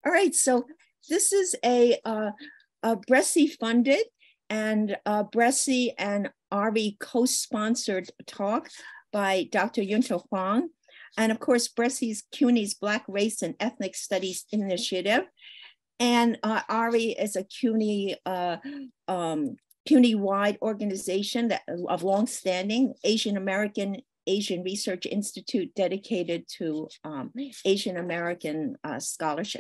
All right, so this is a Bresci funded and Bresci and Ari co-sponsored talk by Dr. Yunte Huang. And of course, CUNY's Black Race and Ethnic Studies Initiative. And Ari is a CUNY, CUNY-wide organization of longstanding Asian-American Asian Research Institute dedicated to Asian American scholarship.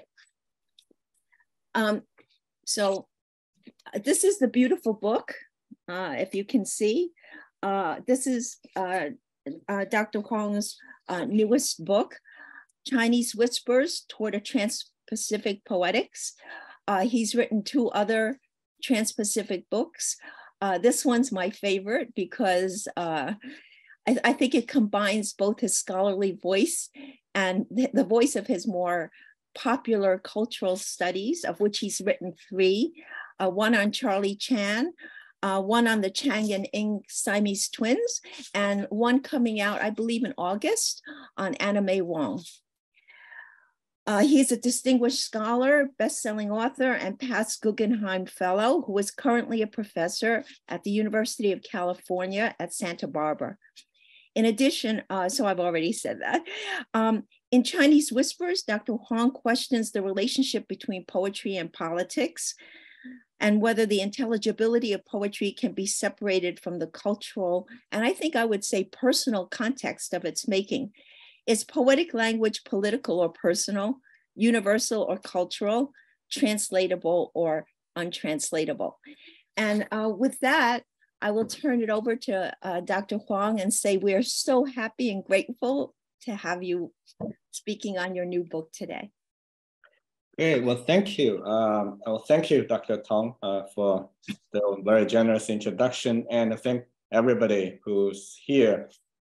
So this is the beautiful book, if you can see. This is Dr. Huang's newest book, Chinese Whispers Toward a Transpacific Poetics. He's written 2 other Transpacific books. This one's my favorite because I think it combines both his scholarly voice and the voice of his more popular cultural studies, of which he's written 3, one on Charlie Chan, one on the Chang and Ing Siamese twins, and one coming out, I believe, in August on Anna May Wong. He's a distinguished scholar, best-selling author, and past Guggenheim Fellow, who is currently a professor at the University of California at Santa Barbara. In addition, so I've already said that, in Chinese Whispers, Dr. Huang questions the relationship between poetry and politics, and whether the intelligibility of poetry can be separated from the cultural, and I think I would say personal context of its making. Is poetic language political or personal, universal or cultural, translatable or untranslatable? And with that, I will turn it over to Dr. Huang and say we are so happy and grateful to have you speaking on your new book today. Great, well, thank you. Thank you, Dr. Tong, for the very generous introduction, and thank everybody who's here.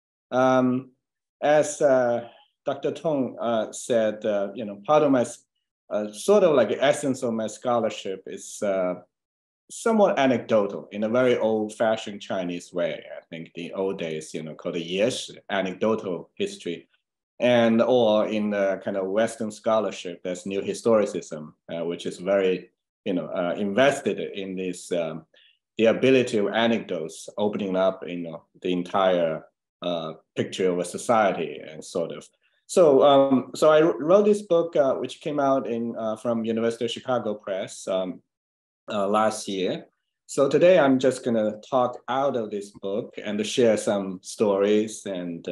As Dr. Tong said, part of my sort of like the essence of my scholarship is somewhat anecdotal in a very old-fashioned Chinese way. I think the old days, called the Yeshi, anecdotal history, and or in the kind of Western scholarship, there's new historicism, which is very, invested in this the ability of anecdotes opening up, the entire picture of a society and sort of. So, so I wrote this book, which came out from University of Chicago Press last year. So today I'm just gonna talk out of this book and share some stories, and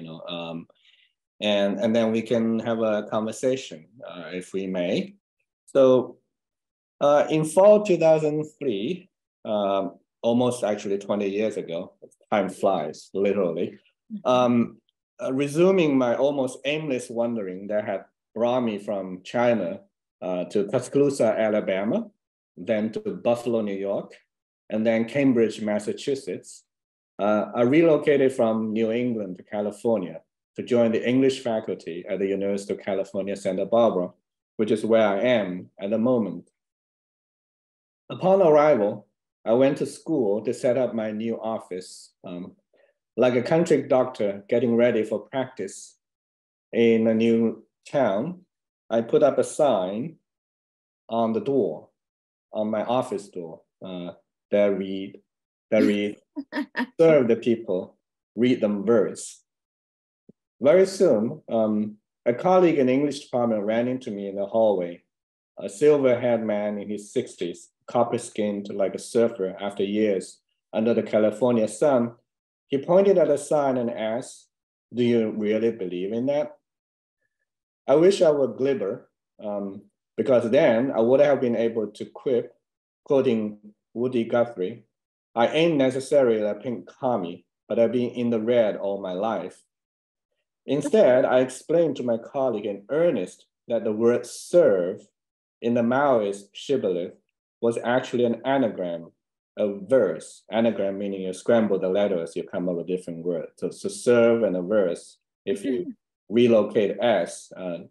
and then we can have a conversation if we may. So in fall 2003, almost actually 20 years ago, time flies literally. Resuming my almost aimless wandering that had brought me from China to Tuscaloosa, Alabama, then to Buffalo, New York, and then Cambridge, Massachusetts. I relocated from New England to California to join the English faculty at the University of California, Santa Barbara, which is where I am at the moment. Upon arrival, I went to school to set up my new office. Like a country doctor getting ready for practice in a new town, I put up a sign on the door, on my office door, that read, serve the people, read them verse. Very soon, a colleague in the English department ran into me in the hallway, a silver-haired man in his 60s, copper-skinned like a surfer after years under the California sun. He pointed at the sign and asked, "Do you really believe in that?" I wish I were glibber, because then I would have been able to quip, quoting Woody Guthrie, "I ain't necessarily a pink commie, but I've been in the red all my life." Instead, I explained to my colleague in earnest that the word serve in the Maoist shibboleth was actually an anagram, a verse. Anagram meaning you scramble the letters, you come up with different words. So serve and a verse, if you relocate S,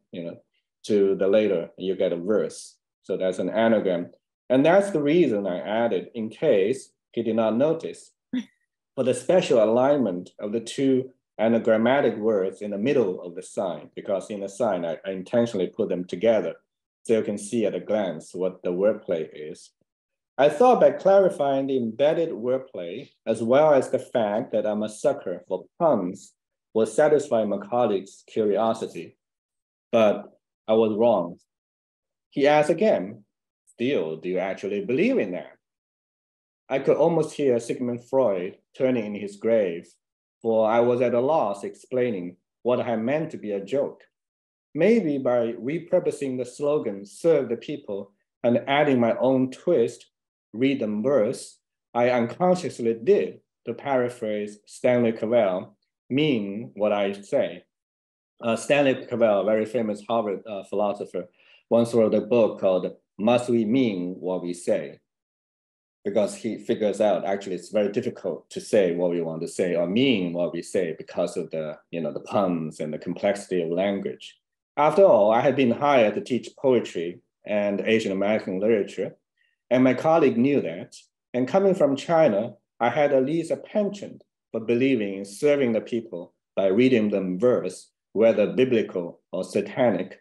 to the later, you get a verse. So that's an anagram. And that's the reason I added, in case he did not notice, for the special alignment of the 2 anagrammatic words in the middle of the sign, because in the sign, I intentionally put them together. so you can see at a glance what the wordplay is. I thought by clarifying the embedded wordplay, as well as the fact that I'm a sucker for puns, will satisfy my colleague's curiosity. But I was wrong. He asked again, still, do you actually believe in that? I could almost hear Sigmund Freud turning in his grave, for I was at a loss explaining what I meant to be a joke. Maybe by repurposing the slogan, serve the people, and adding my own twist, read them verse, I unconsciously did, to paraphrase Stanley Cavell, mean what I say. Stanley Cavell, a very famous Harvard philosopher, once wrote a book called Must We Mean What We Say? Because he figures out actually it's very difficult to say what we want to say or mean what we say because of the puns and the complexity of language. After all, I had been hired to teach poetry and Asian American literature, and my colleague knew that. And coming from China, I had at least a penchant for believing in serving the people by reading them verse, whether biblical or satanic,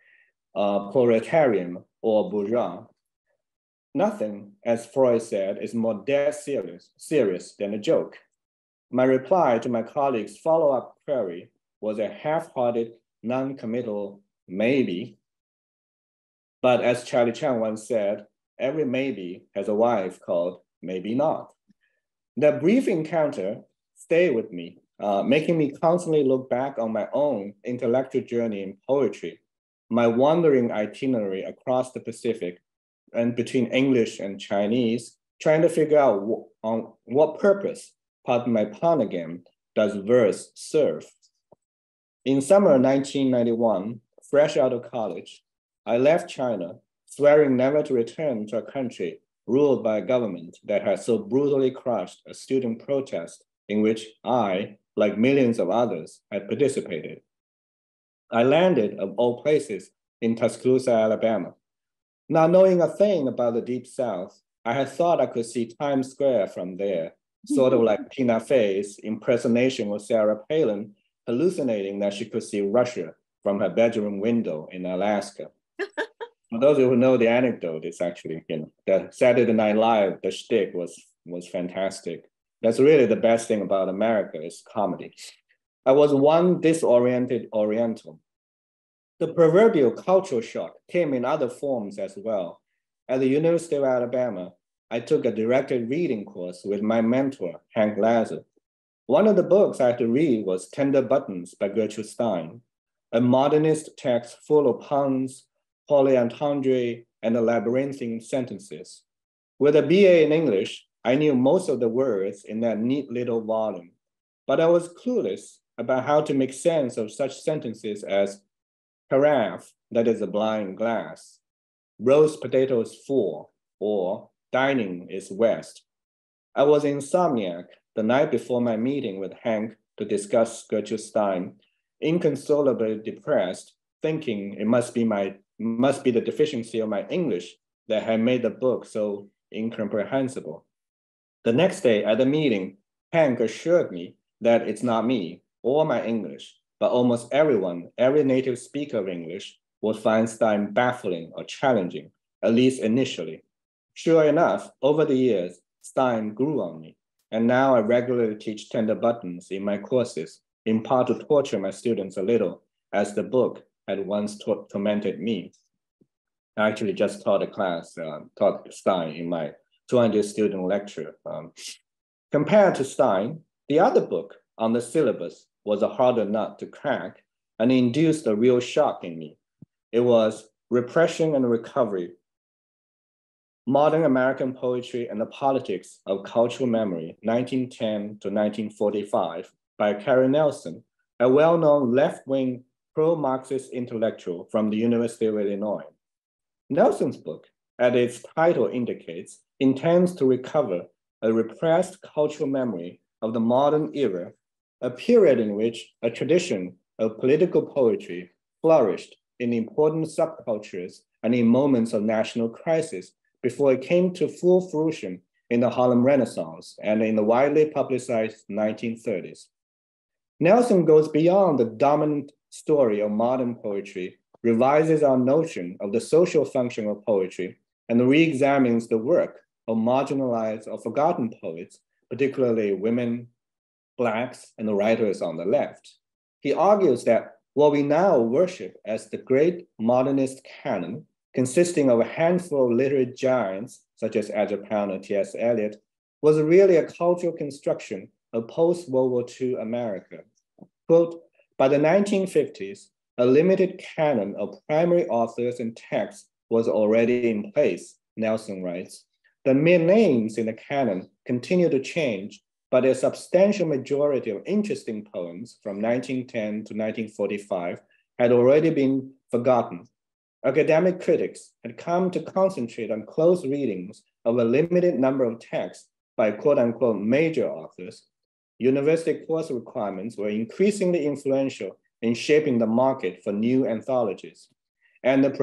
proletarian or bourgeois. Nothing, as Freud said, is more dead serious than a joke. My reply to my colleague's follow-up query was a half-hearted, non-committal maybe. But as Charlie Chan once said, every maybe has a wife called maybe not. The brief encounter stayed with me, making me constantly look back on my own intellectual journey in poetry, my wandering itinerary across the Pacific and between English and Chinese, trying to figure out on what purpose, pardon my pun again, does verse serve. In summer 1991, fresh out of college, I left China, swearing never to return to a country ruled by a government that had so brutally crushed a student protest in which I, like millions of others, had participated. I landed, of all places, in Tuscaloosa, Alabama. Not knowing a thing about the Deep South, I had thought I could see Times Square from there, sort of like Tina Fey's impersonation of Sarah Palin, hallucinating that she could see Russia from her bedroom window in Alaska. For those who know the anecdote, it's actually, the Saturday Night Live, the shtick was fantastic. That's really the best thing about America is comedy. I was one disoriented Oriental. The proverbial cultural shock came in other forms as well. At the University of Alabama, I took a directed reading course with my mentor, Hank Lazar. One of the books I had to read was Tender Buttons by Gertrude Stein, a modernist text full of puns, polyentendre, and labyrinthine sentences. With a BA in English, I knew most of the words in that neat little volume, but I was clueless about how to make sense of such sentences as carafe, that is a blind glass, roast potatoes 4, or dining is west. I was insomniac the night before my meeting with Hank to discuss Gertrude Stein, inconsolably depressed, thinking it must be the deficiency of my English that had made the book so incomprehensible. The next day at the meeting, Hank assured me that it's not me or my English, but almost everyone, every native speaker of English would find Stein baffling or challenging, at least initially. Sure enough, over the years, Stein grew on me, and now I regularly teach Tender Buttons in my courses, in part to torture my students a little, as the book had once tormented me. I actually just taught a class, taught Stein in my 200 student lecture. Compared to Stein, the other book on the syllabus was a harder nut to crack and induced a real shock in me. It was Repression and Recovery, Modern American Poetry and the Politics of Cultural Memory, 1910 to 1945, by Carrie Nelson, a well-known left-wing pro-Marxist intellectual from the University of Illinois. Nelson's book, as its title indicates, intends to recover a repressed cultural memory of the modern era, a period in which a tradition of political poetry flourished in important subcultures and in moments of national crisis before it came to full fruition in the Harlem Renaissance and in the widely publicized 1930s. Nelson goes beyond the dominant story of modern poetry, revises our notion of the social function of poetry and re-examines the work of marginalized or forgotten poets, particularly women, Blacks, and the writers on the left. He argues that what we now worship as the great modernist canon, consisting of a handful of literary giants, such as Edgar Pound and T.S. Eliot, was really a cultural construction of post-World War II America. Quote, by the 1950s, a limited canon of primary authors and texts was already in place, Nelson writes. The main names in the canon continue to change, but a substantial majority of interesting poems from 1910 to 1945 had already been forgotten. Academic critics had come to concentrate on close readings of a limited number of texts by quote-unquote major authors. University course requirements were increasingly influential in shaping the market for new anthologies. And the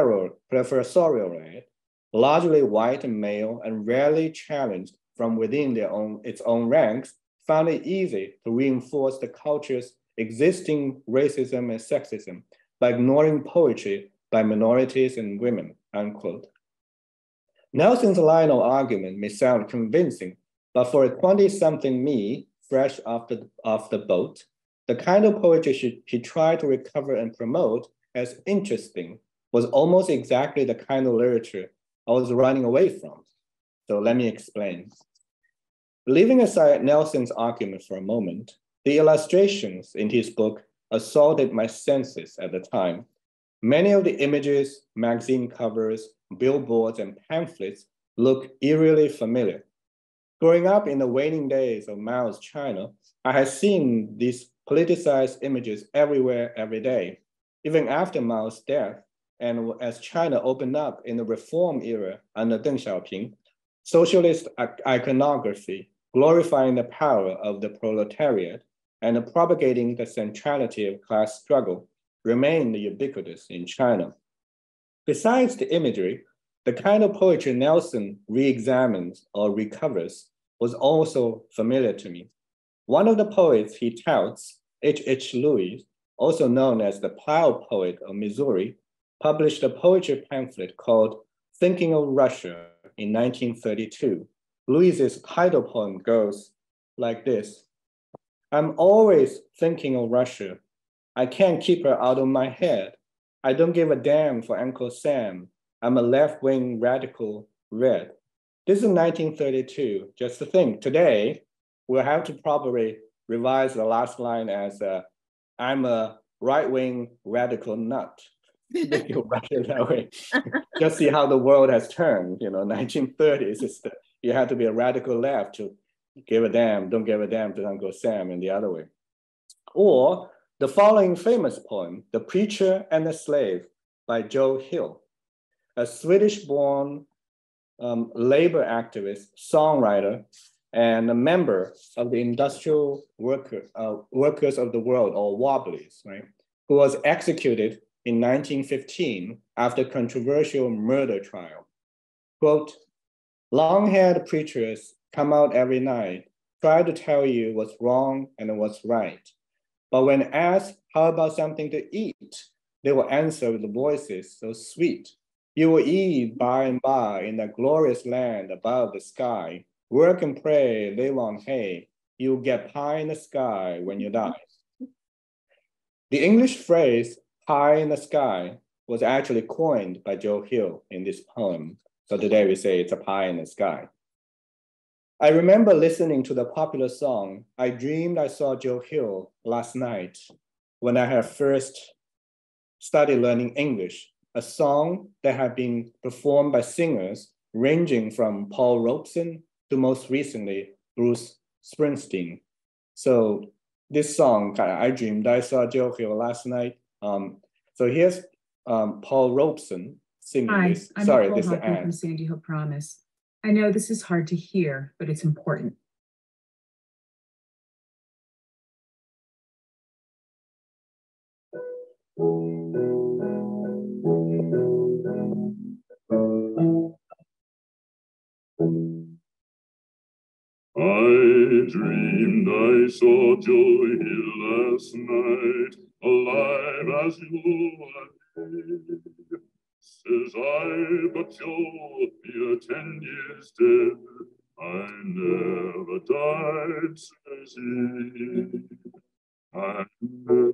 professoriate, largely white and male and rarely challenged from within its own ranks, found it easy to reinforce the culture's existing racism and sexism by ignoring poetry by minorities and women, unquote. Nelson's line of argument may sound convincing, but for a 20-something me, fresh off the boat, the kind of poetry he tried to recover and promote as interesting was almost exactly the kind of literature I was running away from. So let me explain. Leaving aside Nelson's argument for a moment, the illustrations in his book assaulted my senses at the time. Many of the images, magazine covers, billboards, and pamphlets look eerily familiar. Growing up in the waning days of Mao's China, I had seen these politicized images everywhere, every day. Even after Mao's death, and as China opened up in the reform era under Deng Xiaoping, socialist iconography, glorifying the power of the proletariat and propagating the centrality of class struggle, remained ubiquitous in China. Besides the imagery, the kind of poetry Nelson re-examines or recovers was also familiar to me. One of the poets he touts, H.H. Louis, also known as the Plow Poet of Missouri, published a poetry pamphlet called Thinking of Russia in 1932. Louis's title poem goes like this: I'm always thinking of Russia. I can't keep her out of my head. I don't give a damn for Uncle Sam. I'm a left-wing radical red. This is 1932. Just to think, today, we'll have to probably revise the last line as I'm a right-wing radical nut. That way. Just see how the world has turned. 1930s, you had to be a radical left to give a damn, don't give a damn to Uncle Sam, and the other way. Or the following famous poem, The Preacher and the Slave by Joe Hill, a Swedish-born labor activist, songwriter, and a member of the Industrial Workers of the World, or Wobblies, right? Who was executed in 1915 after controversial murder trial. Quote, long-haired preachers come out every night, try to tell you what's wrong and what's right. But when asked how about something to eat, they will answer with voices so sweet. You will eat by and by in that glorious land above the sky. Work and pray, live on hay. You'll get pie in the sky when you die. The English phrase, pie in the sky, was actually coined by Joe Hill in this poem. So today we say it's a pie in the sky. I remember listening to the popular song, I Dreamed I Saw Joe Hill last night when I had first started learning English, a song that had been performed by singers ranging from Paul Robeson to most recently, Bruce Springsteen. So this song, I Dreamed I Saw Joe Hill last night. So here's Paul Robeson singing Hi, this. I'm Sorry, Nicole this is the Hoffman ad. from Sandy Hook Promise. I know this is hard to hear, but it's important. I dreamed I saw Joe Hill last night, alive as you Says I, but Joe, you're 10 years dead. I never died, says he. I never.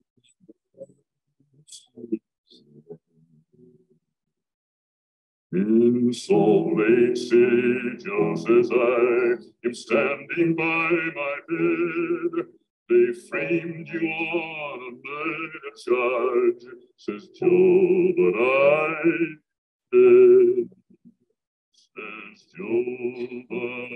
In Salt Lake City, Joe says I am standing by my bed. They framed you on a murder charge, says Joe, but I did, says Joe, but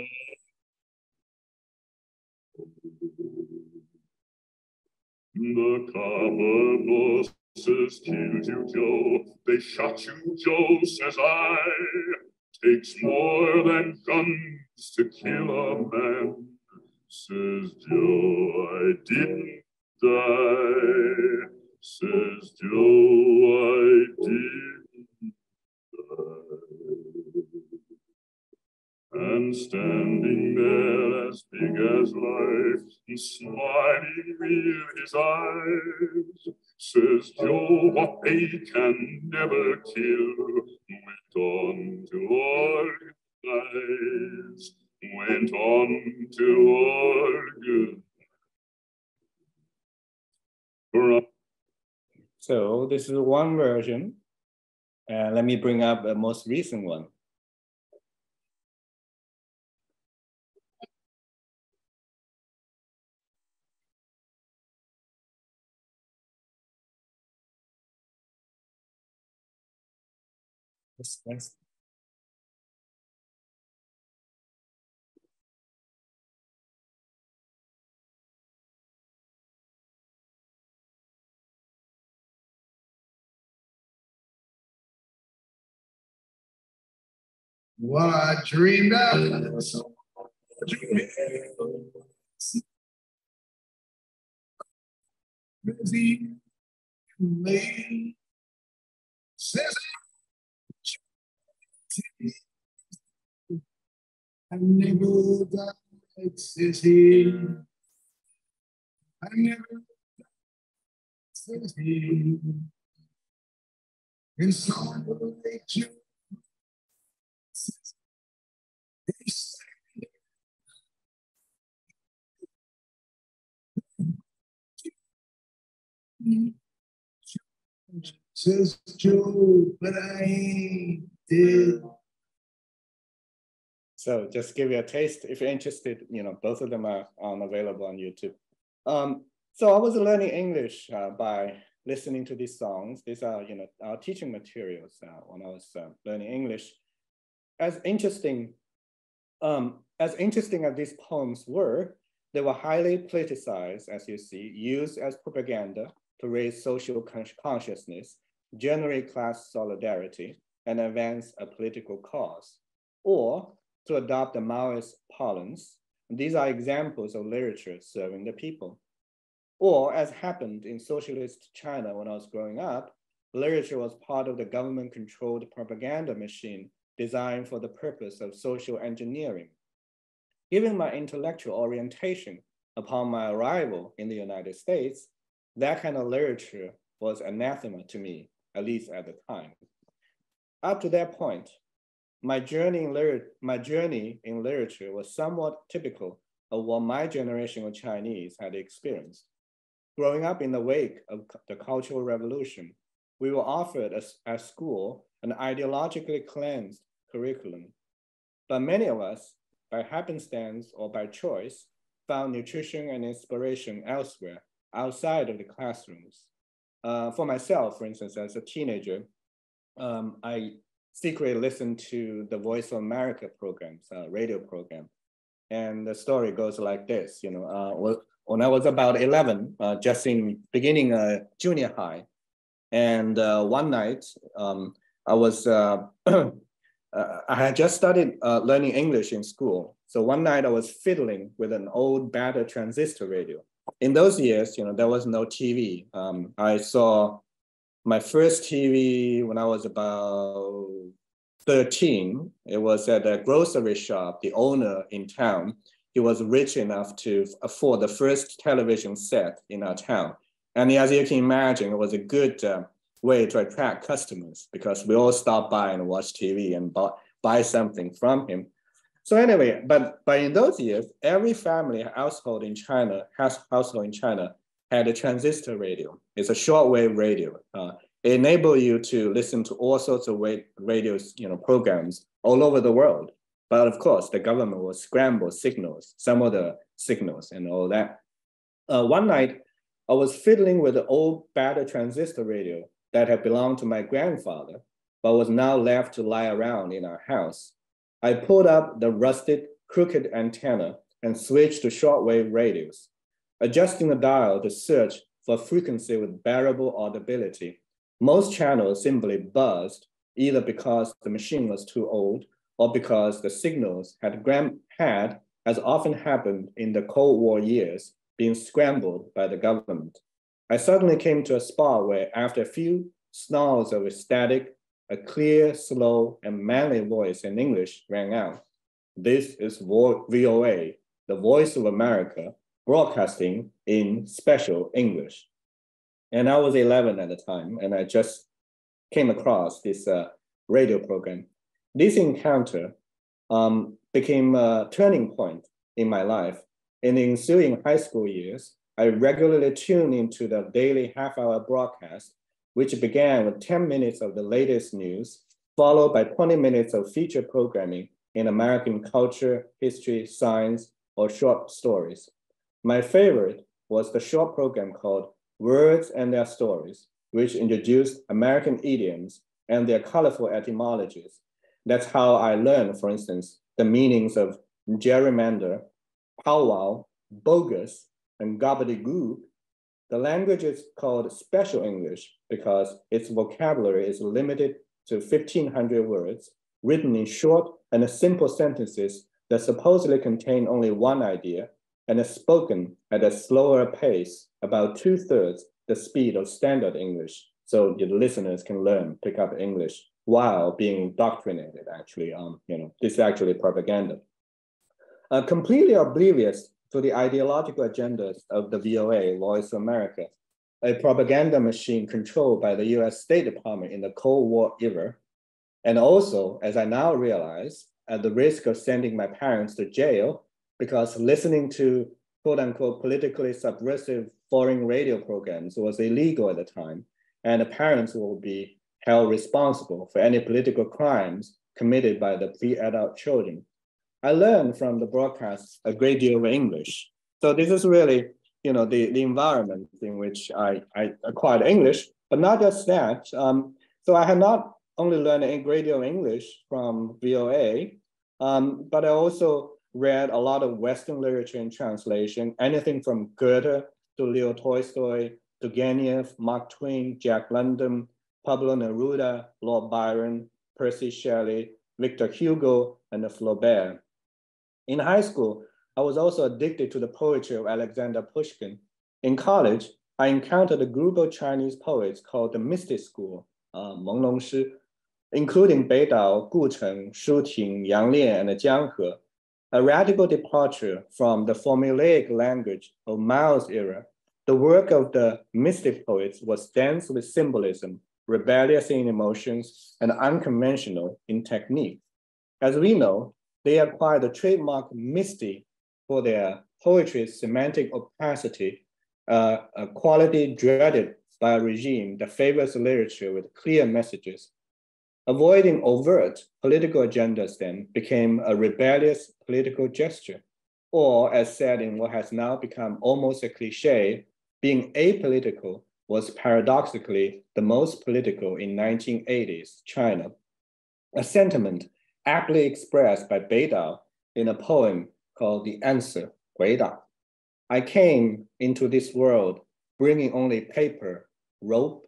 the copper bosses killed you, Joe. They shot you, Joe, says I. Takes more than guns to kill a man, says Joe. I didn't die, says Joe. I didn't die. And standing there as big as life, and smiling with his eyes, says Joe, what they can never kill, went on to organize, went on to organize. So this is one version. Let me bring up a most recent one. Yes. What I dreamed of. Busy, late, says I never died, says he. I never died, says he. And so like you, says Joe, but I ain't dead. So just give you a taste. If you're interested, both of them are available on YouTube. So I was learning English by listening to these songs. These are, our teaching materials when I was learning English. As interesting as these poems were, they were highly politicized, as you see, used as propaganda to raise social consciousness, generate class solidarity, and advance a political cause, or to adopt the Maoist parlance. These are examples of literature serving the people. Or, as happened in socialist China when I was growing up, literature was part of the government-controlled propaganda machine designed for the purpose of social engineering. Given my intellectual orientation upon my arrival in the United States, that kind of literature was anathema to me, at least at the time. Up to that point, my journey in literature was somewhat typical of what my generation of Chinese had experienced. Growing up in the wake of the Cultural Revolution, we were offered at school an ideologically cleansed curriculum. But many of us, by happenstance or by choice, found nutrition and inspiration elsewhere, outside of the classrooms. For myself, for instance, as a teenager, I secretly listened to the Voice of America programs, radio program. And the story goes like this, when I was about 11, just in beginning junior high, and one night I was, I had just started learning English in school. So one night I was fiddling with an old battered transistor radio. In those years, there was no TV. I saw my first TV when I was about 13. It was at a grocery shop. The owner in town, he was rich enough to afford the first television set in our town. And as you can imagine, it was a good way to attract customers because we all stop by and watch TV and buy something from him. So anyway, but in those years, every household in China had a transistor radio. It's a shortwave radio. It enabled you to listen to all sorts of radio programs all over the world. But of course, the government will scramble signals, some of the signals and all that. One night, I was fiddling with an old battered transistor radio that had belonged to my grandfather, but was now left to lie around in our house. I pulled up the rusted, crooked antenna and switched to shortwave radios, adjusting the dial to search for frequency with bearable audibility. Most channels simply buzzed, either because the machine was too old or because the signals had, as often happened in the Cold War years, been scrambled by the government. I suddenly came to a spot where, after a few snarls of static, a clear, slow, and manly voice in English rang out. This is VOA, the Voice of America, broadcasting in special English. And I was 11 at the time, and I just came across this radio program. This encounter became a turning point in my life. In the ensuing high school years, I regularly tuned into the daily half-hour broadcast, which began with 10 minutes of the latest news, followed by 20 minutes of feature programming in American culture, history, science, or short stories. My favorite was the short program called Words and Their Stories, which introduced American idioms and their colorful etymologies. That's how I learned, for instance, the meanings of gerrymander, powwow, bogus, and gobbledygook. The language is called Special English because its vocabulary is limited to 1,500 words, written in short and simple sentences that supposedly contain only one idea, and is spoken at a slower pace, about 2/3 the speed of standard English, so the listeners can pick up English while being indoctrinated, actually. This is actually propaganda. Completely oblivious to the ideological agendas of the VOA, Voice of America, a propaganda machine controlled by the US State Department in the Cold War era. And also, as I now realize, at the risk of sending my parents to jail, because listening to quote unquote politically subversive foreign radio programs was illegal at the time, and the parents will be held responsible for any political crimes committed by the pre-adult children. I learned from the broadcast a great deal of English. So this is really, the environment in which I acquired English, but not just that. So I had not only learned a great deal of English from VOA, but I also read a lot of Western literature in translation, anything from Goethe to Leo Tolstoy, Turgenev, Mark Twain, Jack London, Pablo Neruda, Lord Byron, Percy Shelley, Victor Hugo, and Flaubert. In high school, I was also addicted to the poetry of Alexander Pushkin. In college, I encountered a group of Chinese poets called the Mystic School, 朦胧诗, including Beidao, Gu Cheng, Shu Ting, Yang Lian, and Jiang He, a radical departure from the formulaic language of Mao's era. The work of the mystic poets was dense with symbolism, rebellious in emotions, and unconventional in technique. As we know, they acquired the trademark mystic for their poetry's semantic opacity, a quality dreaded by a regime that favors literature with clear messages. Avoiding overt political agendas then became a rebellious political gesture, or as said in what has now become almost a cliche, being apolitical was paradoxically the most political in 1980s China, a sentiment aptly expressed by Beidao in a poem called The Answer, 回答. I came into this world bringing only paper, rope,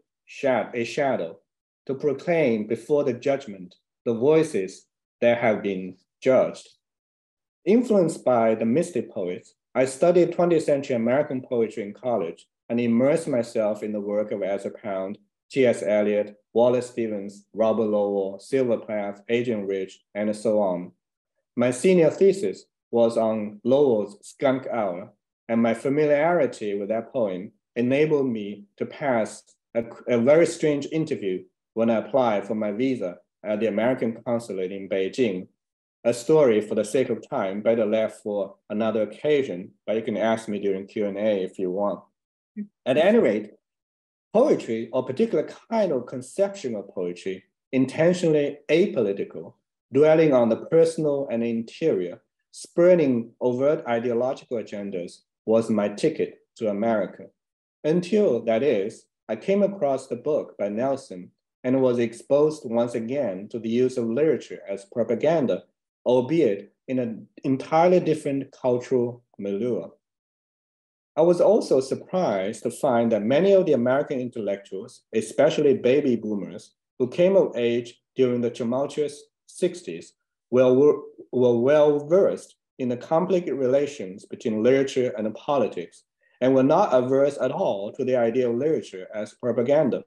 a shadow, to proclaim before the judgment the voices that have been judged. Influenced by the mystic poets, I studied 20th century American poetry in college and immersed myself in the work of Ezra Pound, T.S. Eliot, Wallace Stevens, Robert Lowell, Sylvia Plath, Adrian Rich, and so on. My senior thesis was on Lowell's Skunk Hour, and my familiarity with that poem enabled me to pass a very strange interview when I applied for my visa at the American consulate in Beijing. A story for the sake of time, better left for another occasion, but you can ask me during Q&A if you want. At any rate, poetry, or particular kind of conception of poetry, intentionally apolitical, dwelling on the personal and interior, spurning overt ideological agendas, was my ticket to America. Until, that is, I came across the book by Nelson and was exposed once again to the use of literature as propaganda, albeit in an entirely different cultural milieu. I was also surprised to find that many of the American intellectuals, especially baby boomers, who came of age during the tumultuous 60s, were well versed in the complicated relations between literature and politics, and were not averse at all to the idea of literature as propaganda.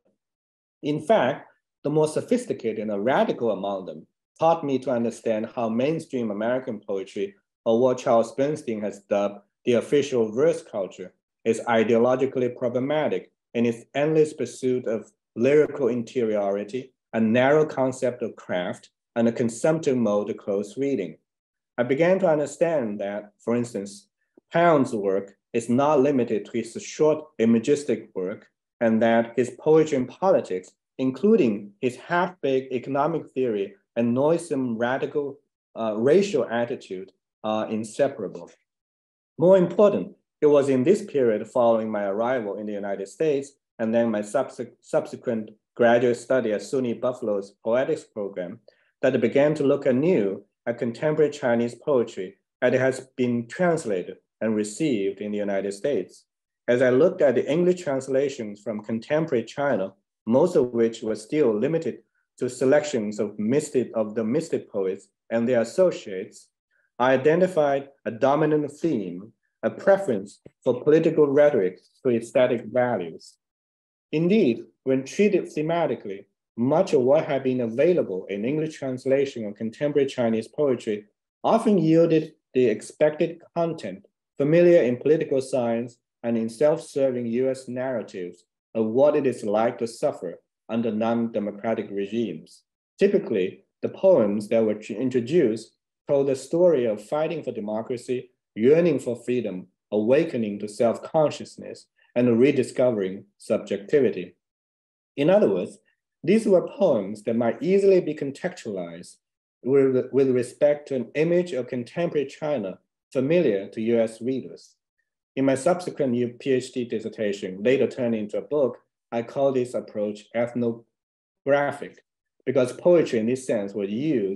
In fact, the more sophisticated and radical among them taught me to understand how mainstream American poetry, or what Charles Bernstein has dubbed the official verse culture, is ideologically problematic in its endless pursuit of lyrical interiority, a narrow concept of craft, and a consumptive mode of close reading. I began to understand that, for instance, Pound's work is not limited to his short imagistic work, and that his poetry and politics, including his half-baked economic theory and noisome radical racial attitude, are inseparable. More important, it was in this period following my arrival in the United States and then my subsequent graduate study at SUNY Buffalo's poetics program that I began to look anew at contemporary Chinese poetry as it has been translated and received in the United States. As I looked at the English translations from contemporary China, most of which were still limited to selections of the mystic poets and their associates, I identified a dominant theme, a preference for political rhetoric to aesthetic values. Indeed, when treated thematically, much of what had been available in English translation of contemporary Chinese poetry often yielded the expected content, familiar in political science and in self-serving US narratives of what it is like to suffer under non-democratic regimes. Typically, the poems that were introduced told the story of fighting for democracy, yearning for freedom, awakening to self-consciousness, and rediscovering subjectivity. In other words, these were poems that might easily be contextualized with respect to an image of contemporary China familiar to US readers. In my subsequent PhD dissertation, later turned into a book, I call this approach ethnographic, because poetry in this sense was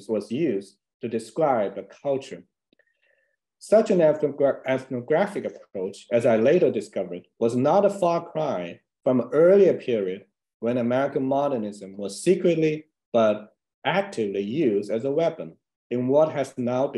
used to describe a culture. Such an ethnographic approach, as I later discovered, was not a far cry from an earlier period when American modernism was secretly but actively used as a weapon in what has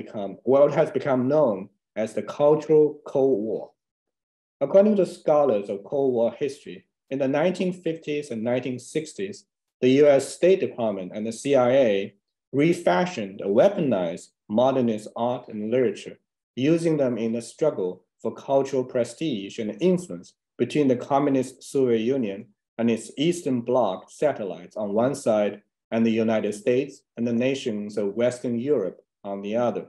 become known as the cultural Cold War. According to scholars of Cold War history, in the 1950s and 1960s, the US State Department and the CIA refashioned or weaponized modernist art and literature, using them in the struggle for cultural prestige and influence between the communist Soviet Union and its Eastern Bloc satellites on one side and the United States and the nations of Western Europe on the other.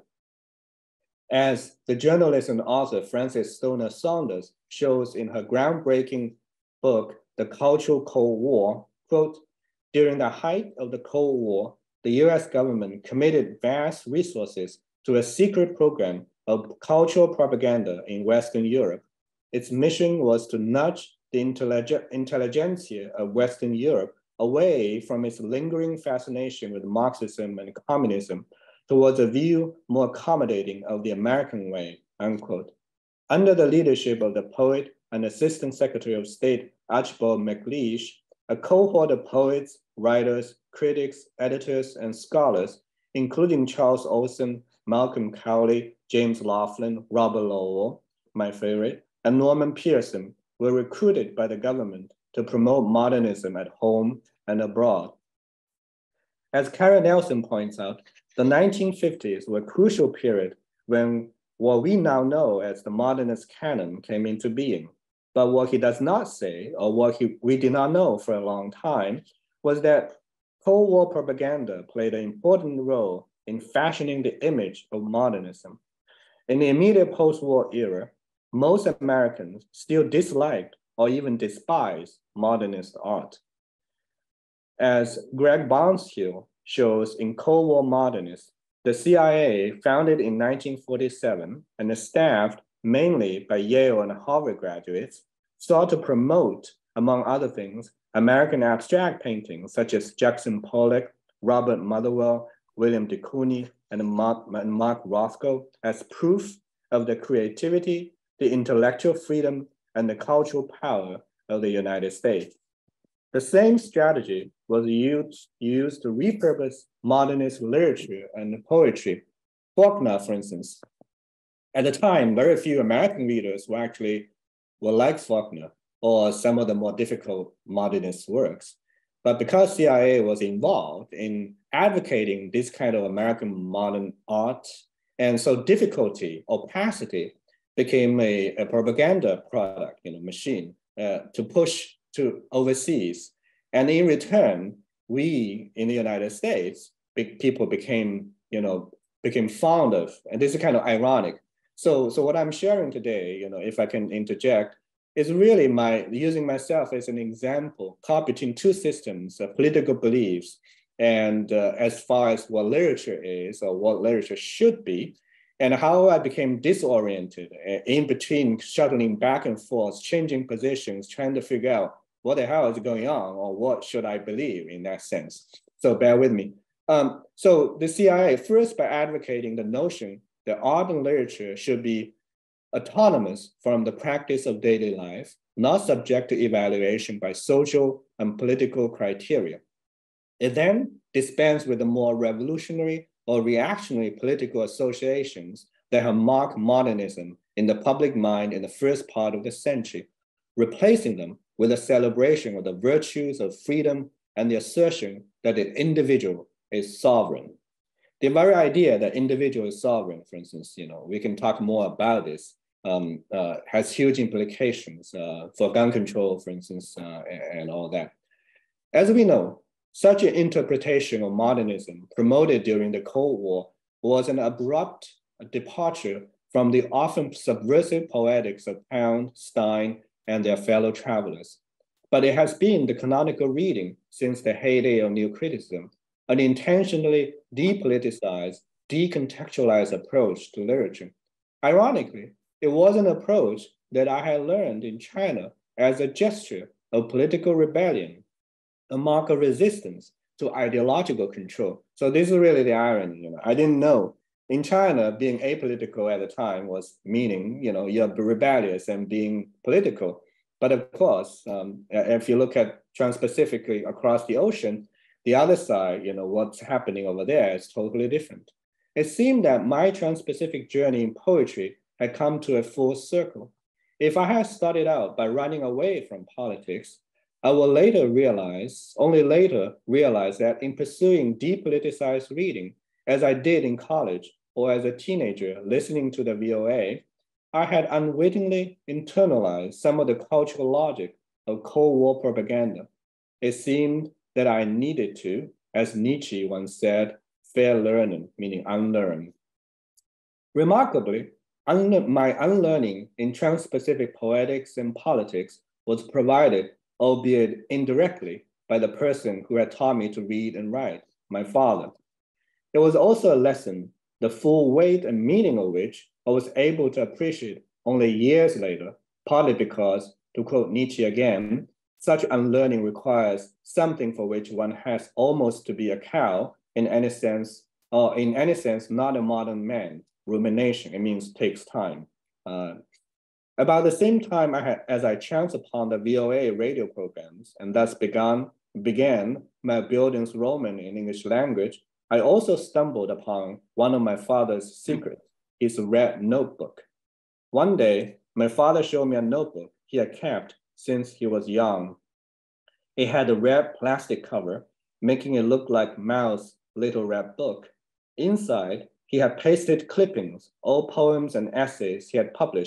As the journalist and author Frances Stoner Saunders shows in her groundbreaking book, The Cultural Cold War, quote, during the height of the Cold War, the US government committed vast resources to a secret program of cultural propaganda in Western Europe. Its mission was to nudge the intelligentsia of Western Europe away from its lingering fascination with Marxism and communism towards a view more accommodating of the American way, unquote. Under the leadership of the poet and Assistant Secretary of State Archibald MacLeish, a cohort of poets, writers, critics, editors, and scholars, including Charles Olson, Malcolm Cowley, James Laughlin, Robert Lowell, my favorite, and Norman Pearson, were recruited by the government to promote modernism at home and abroad. As Karen Nelson points out, the 1950s were a crucial period when what we now know as the modernist canon came into being. But what he does not say, or what we did not know for a long time, was that Cold War propaganda played an important role in fashioning the image of modernism. In the immediate post-war era, most Americans still disliked or even despised modernist art. As Greg Barneshill shows in Cold War Modernists, the CIA, founded in 1947 and staffed mainly by Yale and Harvard graduates, sought to promote, among other things, American abstract paintings such as Jackson Pollock, Robert Motherwell, William de Kooning, and Mark Rothko as proof of the creativity, the intellectual freedom, and the cultural power of the United States. The same strategy was used to repurpose modernist literature and poetry. Faulkner, for instance. At the time, very few American readers were like Faulkner or some of the more difficult modernist works. But because CIA was involved in advocating this kind of American modern art, and so difficulty, opacity became a propaganda product, machine to push to overseas. And in return, we in the United States, people became fond of, and this is kind of ironic. So what I'm sharing today, if I can interject, is really using myself as an example, caught between two systems of political beliefs, and as far as what literature is or what literature should be, and how I became disoriented in between, shuttling back and forth, changing positions, trying to figure out what the hell is going on or what should I believe in that sense. So bear with me. So the CIA, first by advocating the notion that art and literature should be autonomous from the practice of daily life, not subject to evaluation by social and political criteria. It then dispensed with the more revolutionary or reactionary political associations that have marked modernism in the public mind in the first part of the century, replacing them with a celebration of the virtues of freedom and the assertion that the individual is sovereign. The very idea that individual is sovereign, for instance, we can talk more about this, has huge implications for gun control, for instance, and all that. As we know, such an interpretation of modernism promoted during the Cold War was an abrupt departure from the often subversive poetics of Pound, Stein, and their fellow travelers. But it has been the canonical reading since the heyday of New Criticism, an intentionally depoliticized, decontextualized approach to literature. Ironically, it was an approach that I had learned in China as a gesture of political rebellion, a mark of resistance to ideological control. So this is really the irony. I didn't know. In China, being apolitical at the time was meaning, you're rebellious and being political. But of course, if you look at Transpacifically across the ocean, the other side, what's happening over there is totally different. It seemed that my Transpacific journey in poetry had come to a full circle. If I had started out by running away from politics, I will only later realize that in pursuing depoliticized reading, as I did in college or as a teenager listening to the VOA, I had unwittingly internalized some of the cultural logic of Cold War propaganda. It seemed that I needed to, as Nietzsche once said, fair learning, meaning unlearn. Remarkably, my unlearning in Transpacific poetics and politics was provided, albeit indirectly, by the person who had taught me to read and write, my father. It was also a lesson, the full weight and meaning of which I was able to appreciate only years later, partly because, to quote Nietzsche again, such unlearning requires something for which one has almost to be a cow, in any sense, not a modern man. Rumination, it means takes time. About the same time as I chanced upon the VOA radio programs and thus began my Bildungsroman in English language, I also stumbled upon one of my father's secrets, his red notebook. One day, my father showed me a notebook he had kept since he was young. It had a red plastic cover, making it look like Mao's little red book. Inside, he had pasted clippings, all poems and essays he had published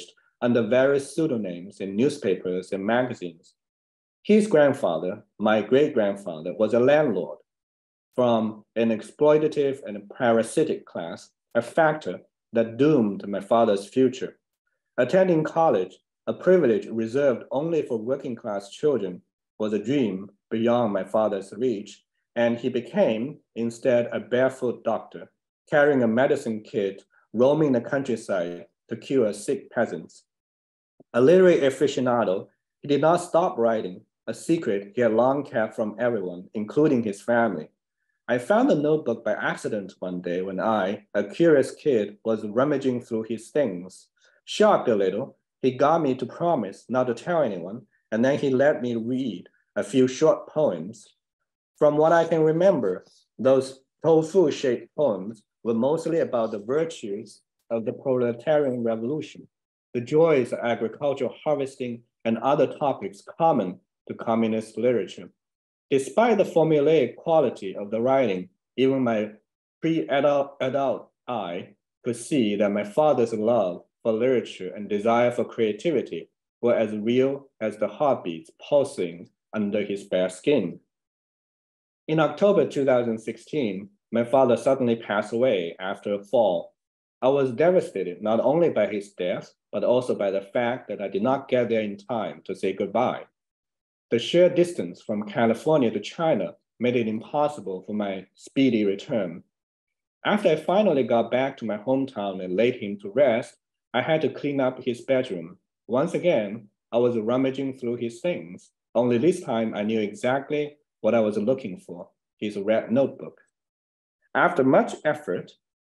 under various pseudonyms in newspapers and magazines. His grandfather, my great-grandfather, was a landlord from an exploitative and parasitic class, a factor that doomed my father's future. Attending college, a privilege reserved only for working-class children, was a dream beyond my father's reach, and he became, instead, a barefoot doctor, carrying a medicine kit, roaming the countryside to cure sick peasants. A literary aficionado, he did not stop writing, a secret he had long kept from everyone, including his family. I found the notebook by accident one day when I, a curious kid, was rummaging through his things. Shocked a little, he got me to promise not to tell anyone, and then he let me read a few short poems. From what I can remember, those tofu-shaped poems were mostly about the virtues of the proletarian revolution, the joys of agricultural harvesting, and other topics common to communist literature. Despite the formulaic quality of the writing, even my pre-adult eye could see that my father's love for literature and desire for creativity were as real as the heartbeats pulsing under his bare skin. In October 2016, my father suddenly passed away after a fall. I was devastated not only by his death, but also by the fact that I did not get there in time to say goodbye. The sheer distance from California to China made it impossible for my speedy return. After I finally got back to my hometown and laid him to rest, I had to clean up his bedroom. Once again, I was rummaging through his things, only this time I knew exactly what I was looking for, his red notebook. After much effort,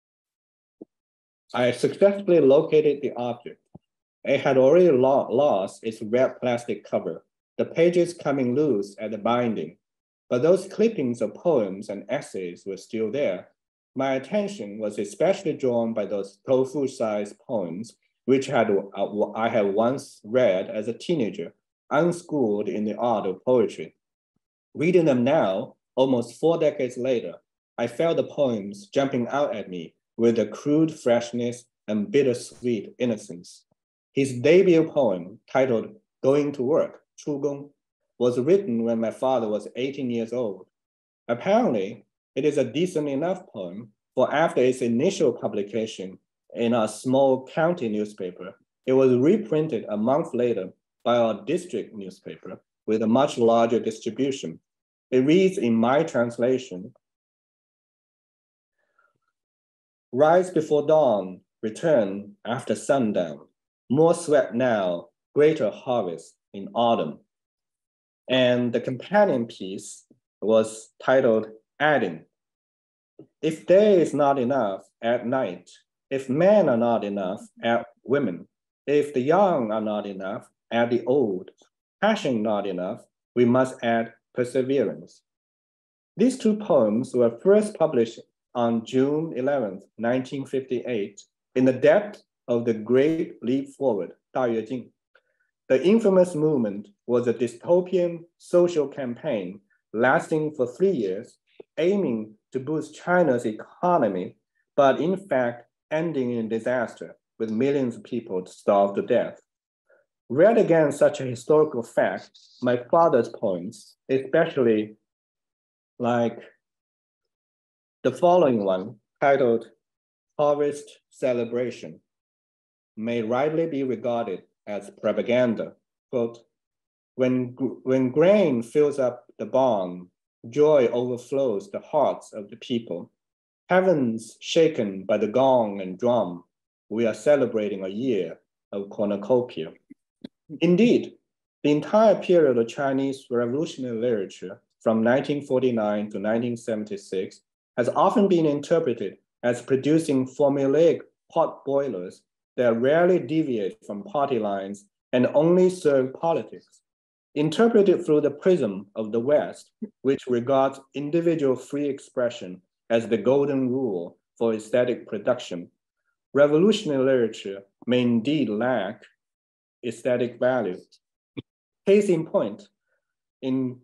I successfully located the object. It had already lost its red plastic cover, the pages coming loose at the binding, but those clippings of poems and essays were still there. My attention was especially drawn by those tofu-sized poems, which I had once read as a teenager, unschooled in the art of poetry. Reading them now, almost 4 decades later, I felt the poems jumping out at me with a crude freshness and bittersweet innocence. His debut poem, titled Going to Work, 出工, was written when my father was 18 years old. Apparently, it is a decent enough poem, for after its initial publication in a small county newspaper, it was reprinted a month later by our district newspaper with a much larger distribution. It reads in my translation, rise before dawn, return after sundown, more sweat now, greater harvest in autumn. And the companion piece was titled Adding. If day is not enough, add night. If men are not enough, add women. If the young are not enough, add the old. Passion not enough, we must add perseverance. These two poems were first published on June 11th, 1958, in the depth of the Great Leap Forward, 大跃进. The infamous movement was a dystopian social campaign lasting for 3 years, aiming to boost China's economy, but in fact ending in disaster with millions of people starved to death. Read against such a historical fact, my father's poems, especially like the following one, titled Harvest Celebration, may rightly be regarded as propaganda. Quote, when grain fills up the barn, joy overflows the hearts of the people. Heavens shaken by the gong and drum, we are celebrating a year of cornucopia. Indeed, the entire period of Chinese revolutionary literature from 1949 to 1976 has often been interpreted as producing formulaic pot boilers that rarely deviate from party lines and only serve politics. Interpreted through the prism of the West, which regards individual free expression as the golden rule for aesthetic production, revolutionary literature may indeed lack aesthetic value. Case in point, in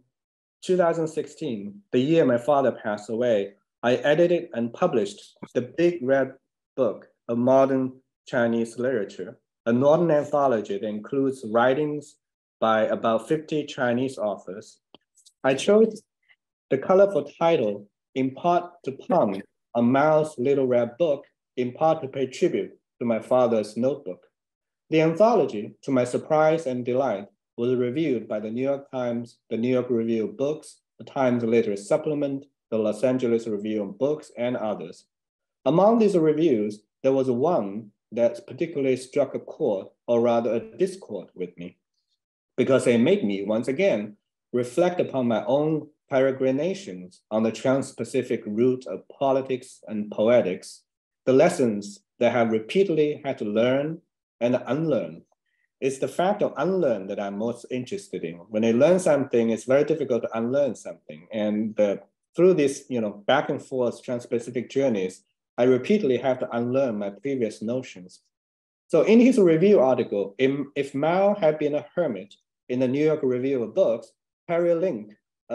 2016, the year my father passed away, I edited and published the big red book of modern Chinese literature, a northern anthology that includes writings by about 50 Chinese authors. I chose the colorful title in part to pun on Mao's Little Red Book, in part to pay tribute to my father's notebook. The anthology, to my surprise and delight, was reviewed by the New York Times, the New York Review of Books, the Times Literary Supplement, the Los Angeles Review of Books, and others. Among these reviews, there was one that particularly struck a chord, or rather a discord with me, because it made me, once again, reflect upon my own peregrinations on the Transpacific route of politics and poetics, the lessons that I have repeatedly had to learn and unlearn. It's the fact of unlearn that I'm most interested in. When I learn something, it's very difficult to unlearn something. And through these back and forth Transpacific journeys, I repeatedly have to unlearn my previous notions. So in his review article, if Mao had been a hermit in the New York Review of Books, Harry Link,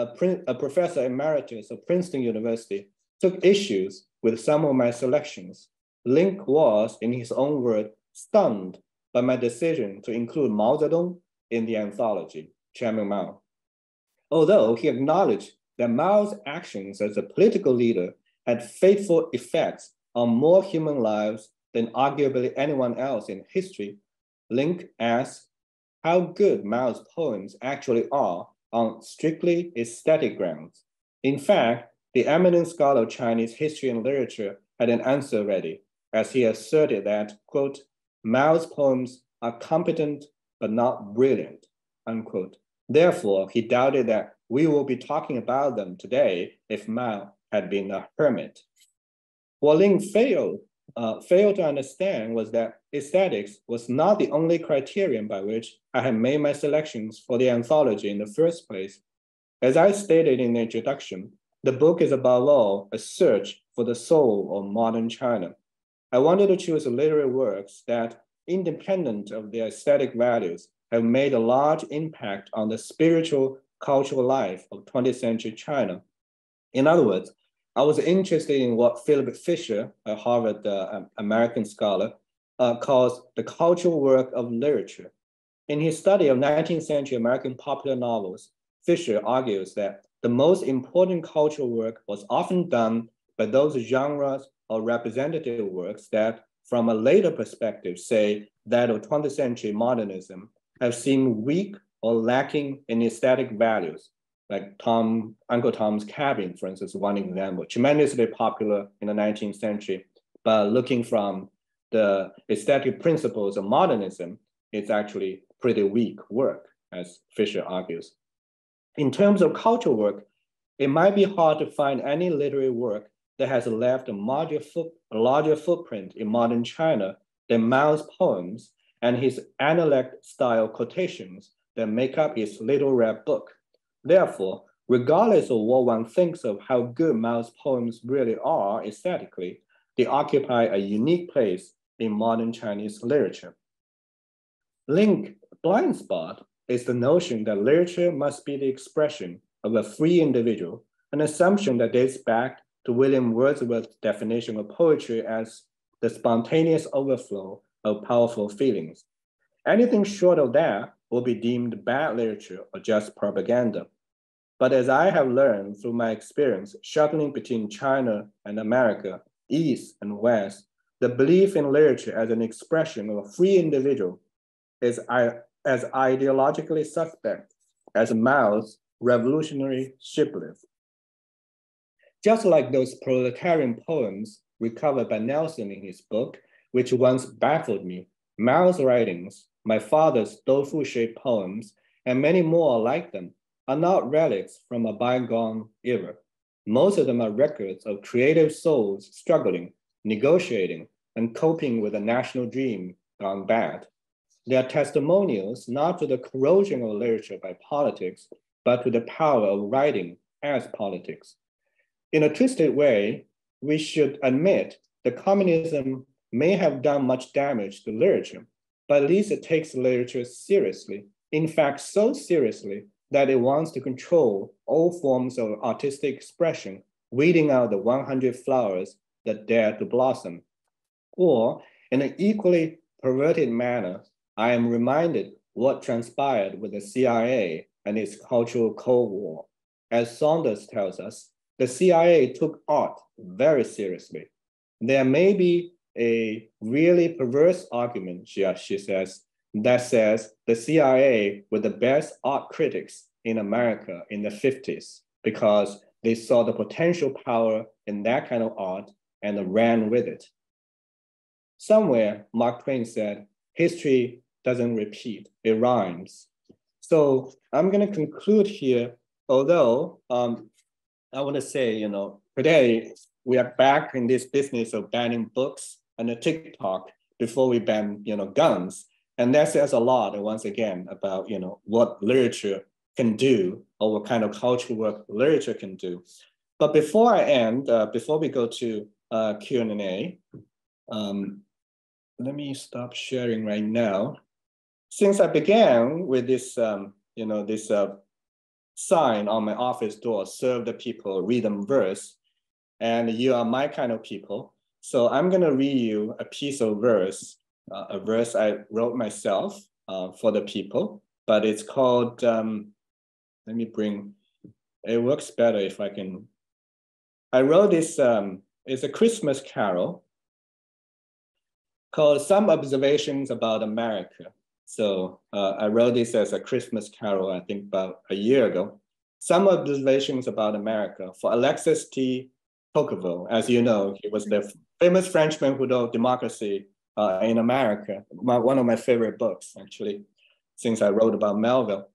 a professor emeritus of Princeton University, took issues with some of my selections. Link was, in his own word, stunned by my decision to include Mao Zedong in the anthology, Chairman Mao. Although he acknowledged that Mao's actions as a political leader had fateful effects on more human lives than arguably anyone else in history, Link asked how good Mao's poems actually are on strictly aesthetic grounds. In fact, the eminent scholar of Chinese history and literature had an answer ready, as he asserted that, quote, Mao's poems are competent but not brilliant, unquote. Therefore, he doubted that we will be talking about them today if Mao had been a hermit. What Lin failed to understand was that aesthetics was not the only criterion by which I had made my selections for the anthology in the first place. As I stated in the introduction, the book is above all a search for the soul of modern China. I wanted to choose literary works that, independent of their aesthetic values, have made a large impact on the spiritual, cultural life of 20th century China. In other words, I was interested in what Philip Fisher, a Harvard American scholar, calls the cultural work of literature. In his study of 19th century American popular novels, Fisher argues that the most important cultural work was often done by those genres or representative works that, from a later perspective, say that of 20th century modernism, have seemed weak or lacking in aesthetic values, like Uncle Tom's Cabin, for instance, one example, tremendously popular in the 19th century, but looking from the aesthetic principles of modernism, it's actually pretty weak work, as Fisher argues. In terms of cultural work, it might be hard to find any literary work that has left a larger footprint in modern China than Mao's poems and his analect-style quotations that make up his Little Red Book. Therefore, regardless of what one thinks of how good Mao's poems really are aesthetically, they occupy a unique place in modern Chinese literature. Link's blind spot is the notion that literature must be the expression of a free individual, an assumption that dates back to William Wordsworth's definition of poetry as the spontaneous overflow of powerful feelings. Anything short of that will be deemed bad literature or just propaganda. But as I have learned through my experience shuttling between China and America, East and West, the belief in literature as an expression of a free individual is as ideologically suspect as Mao's revolutionary shibboleth. Just like those proletarian poems recovered by Nelson in his book, which once baffled me, Mao's writings, my father's tofu-shaped poems, and many more like them, are not relics from a bygone era. Most of them are records of creative souls struggling, negotiating, and coping with a national dream gone bad. They are testimonials not to the corrosion of literature by politics, but to the power of writing as politics. In a twisted way, we should admit that communism may have done much damage to literature, but at least it takes literature seriously. In fact, so seriously that it wants to control all forms of artistic expression, weeding out the 100 flowers that dare to blossom. Or, in an equally perverted manner, I am reminded what transpired with the CIA and its cultural Cold War. As Saunders tells us, the CIA took art very seriously. There may be a really perverse argument, she says, that says the CIA were the best art critics in America in the 50s because they saw the potential power in that kind of art and ran with it. Somewhere, Mark Twain said, history doesn't repeat, it rhymes. So I'm gonna conclude here, although I wanna say, today we are back in this business of banning books and the TikTok before we ban, guns. And that says a lot, once again, about, what literature can do or what kind of cultural work literature can do. But before I end, before we go to Q&A, let me stop sharing right now. Since I began with this, this sign on my office door, serve the people, read them verse, and you are my kind of people. So I'm gonna read you a piece of verse, a verse I wrote myself for the people, but it's called, let me bring, it works better if I can. I wrote this, it's a Christmas carol called Some Observations About America. So I wrote this as a Christmas carol, I think about a year ago. Some Observations About America for Alexis T. Tocqueville. As you know, he was the famous Frenchman who wrote Democracy in America, one of my favorite books, actually, since I wrote about Melville.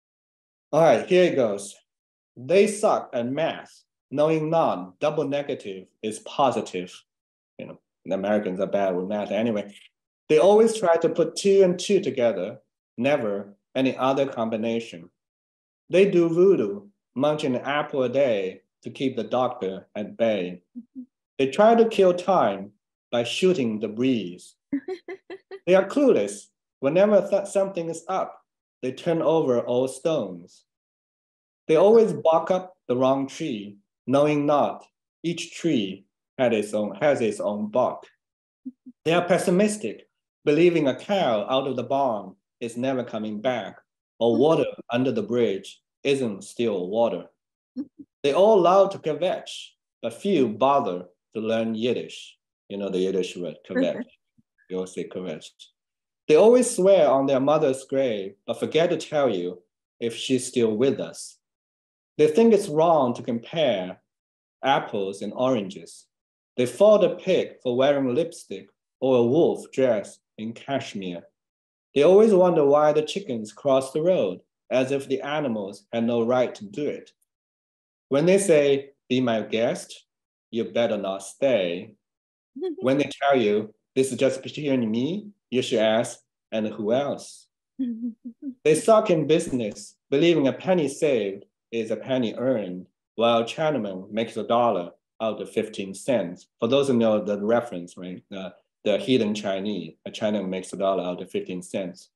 All right, here it goes. They suck at math, knowing not double negative is positive. The Americans are bad with math anyway. They always try to put 2 and 2 together, never any other combination. They do voodoo, munching an apple a day to keep the doctor at bay. They try to kill time by shooting the breeze. They are clueless. Whenever something is up, they turn over old stones. They always bark up the wrong tree, knowing not each tree has its own bark. They are pessimistic, believing a cow out of the barn is never coming back, or water under the bridge isn't still water. They all love to kvetch, but few bother to learn Yiddish. The Yiddish word, kvetch. They all say kvetch. They always swear on their mother's grave, but forget to tell you if she's still with us. They think it's wrong to compare apples and oranges. They fault a pig for wearing lipstick or a wolf dressed in cashmere. They always wonder why the chickens cross the road, as if the animals had no right to do it. When they say, be my guest, you better not stay. When they tell you, this is just between me, you should ask, and who else? They suck in business, believing a penny saved is a penny earned, while Chinaman makes $1 out of 15 cents. For those who know the reference, right? The hidden Chinese, a Chinaman makes $1 out of 15 cents.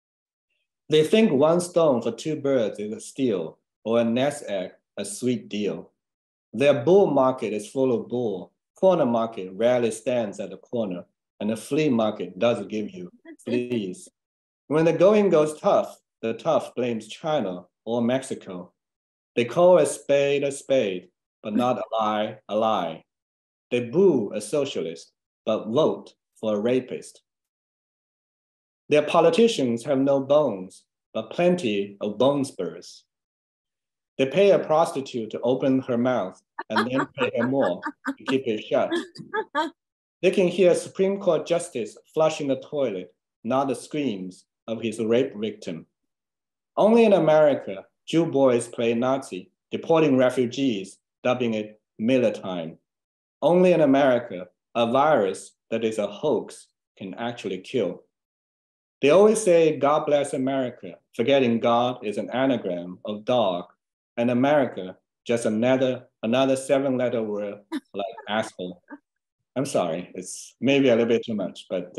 They think 1 stone for 2 birds is a steal, or a nest egg, a sweet deal. Their bull market is full of bull. Corner market rarely stands at the corner, and the flea market does give you fleas. When the going goes tough, the tough blames China or Mexico. They call a spade, but not a lie a lie. They boo a socialist, but vote for a rapist. Their politicians have no bones, but plenty of bone spurs. They pay a prostitute to open her mouth and then pay her more to keep it shut. They can hear Supreme Court justice flushing the toilet, not the screams of his rape victim. Only in America, Jew boys play Nazi, deporting refugees, dubbing it Miller time. Only in America, a virus that is a hoax can actually kill. They always say, God bless America, forgetting God is an anagram of dog, and America, just another 7-letter word like asshole. I'm sorry, it's maybe a little bit too much, but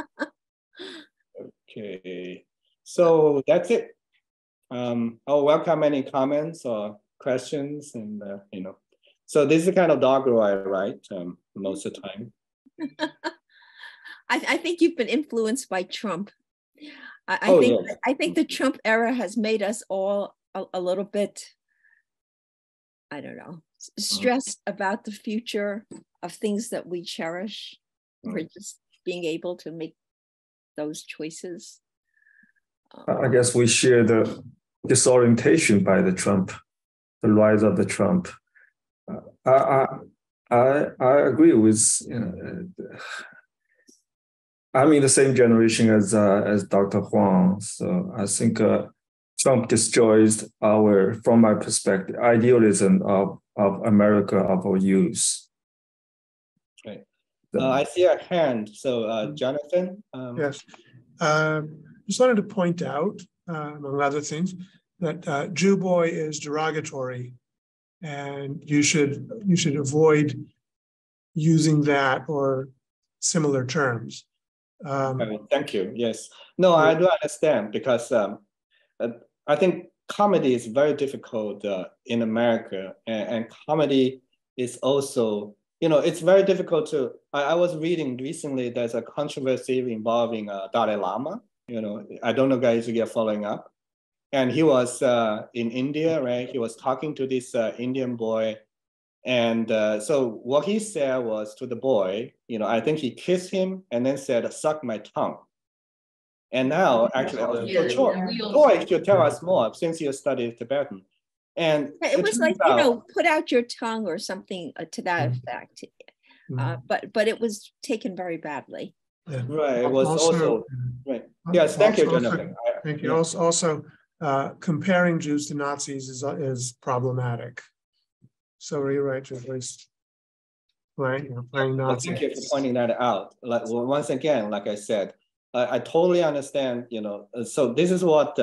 okay. So that's it. I'll welcome any comments or questions, and So this is the kind of doggerel I write most of the time. I think you've been influenced by Trump. Yes. I think the Trump era has made us all a little bit, I don't know, stressed about the future of things that we cherish. We're just being able to make those choices. I guess we share the disorientation by the Trump, the rise of the Trump. I agree with, I'm in the same generation as Dr. Huang, so I think Trump destroys from my perspective, idealism of America, of our youth. Okay. I see a hand. So, Jonathan? Yes. Just wanted to point out, among other things, that Jew boy is derogatory, and you should avoid using that or similar terms. Thank you. Yes. No, I do understand, because I think comedy is very difficult in America, and comedy is also, it's very difficult to. I was reading recently. There's a controversy involving Dalai Lama. I don't know, guys, if you're following up. And he was in India, right? He was talking to this Indian boy. And so what he said was to the boy, I think he kissed him and then said, "Suck my tongue." And now, actually, Joy should tell us more, since you studied Tibetan. And it was like, put out your tongue or something to that effect. But it was taken very badly. Yeah. Right. It was also right. Yes. Thank you, Jonathan. Thank you. Also, comparing Jews to Nazis is problematic. So rewrite your voice. Playing Nazis. Thank you for pointing that out. Once again, like I said, I totally understand. So this is what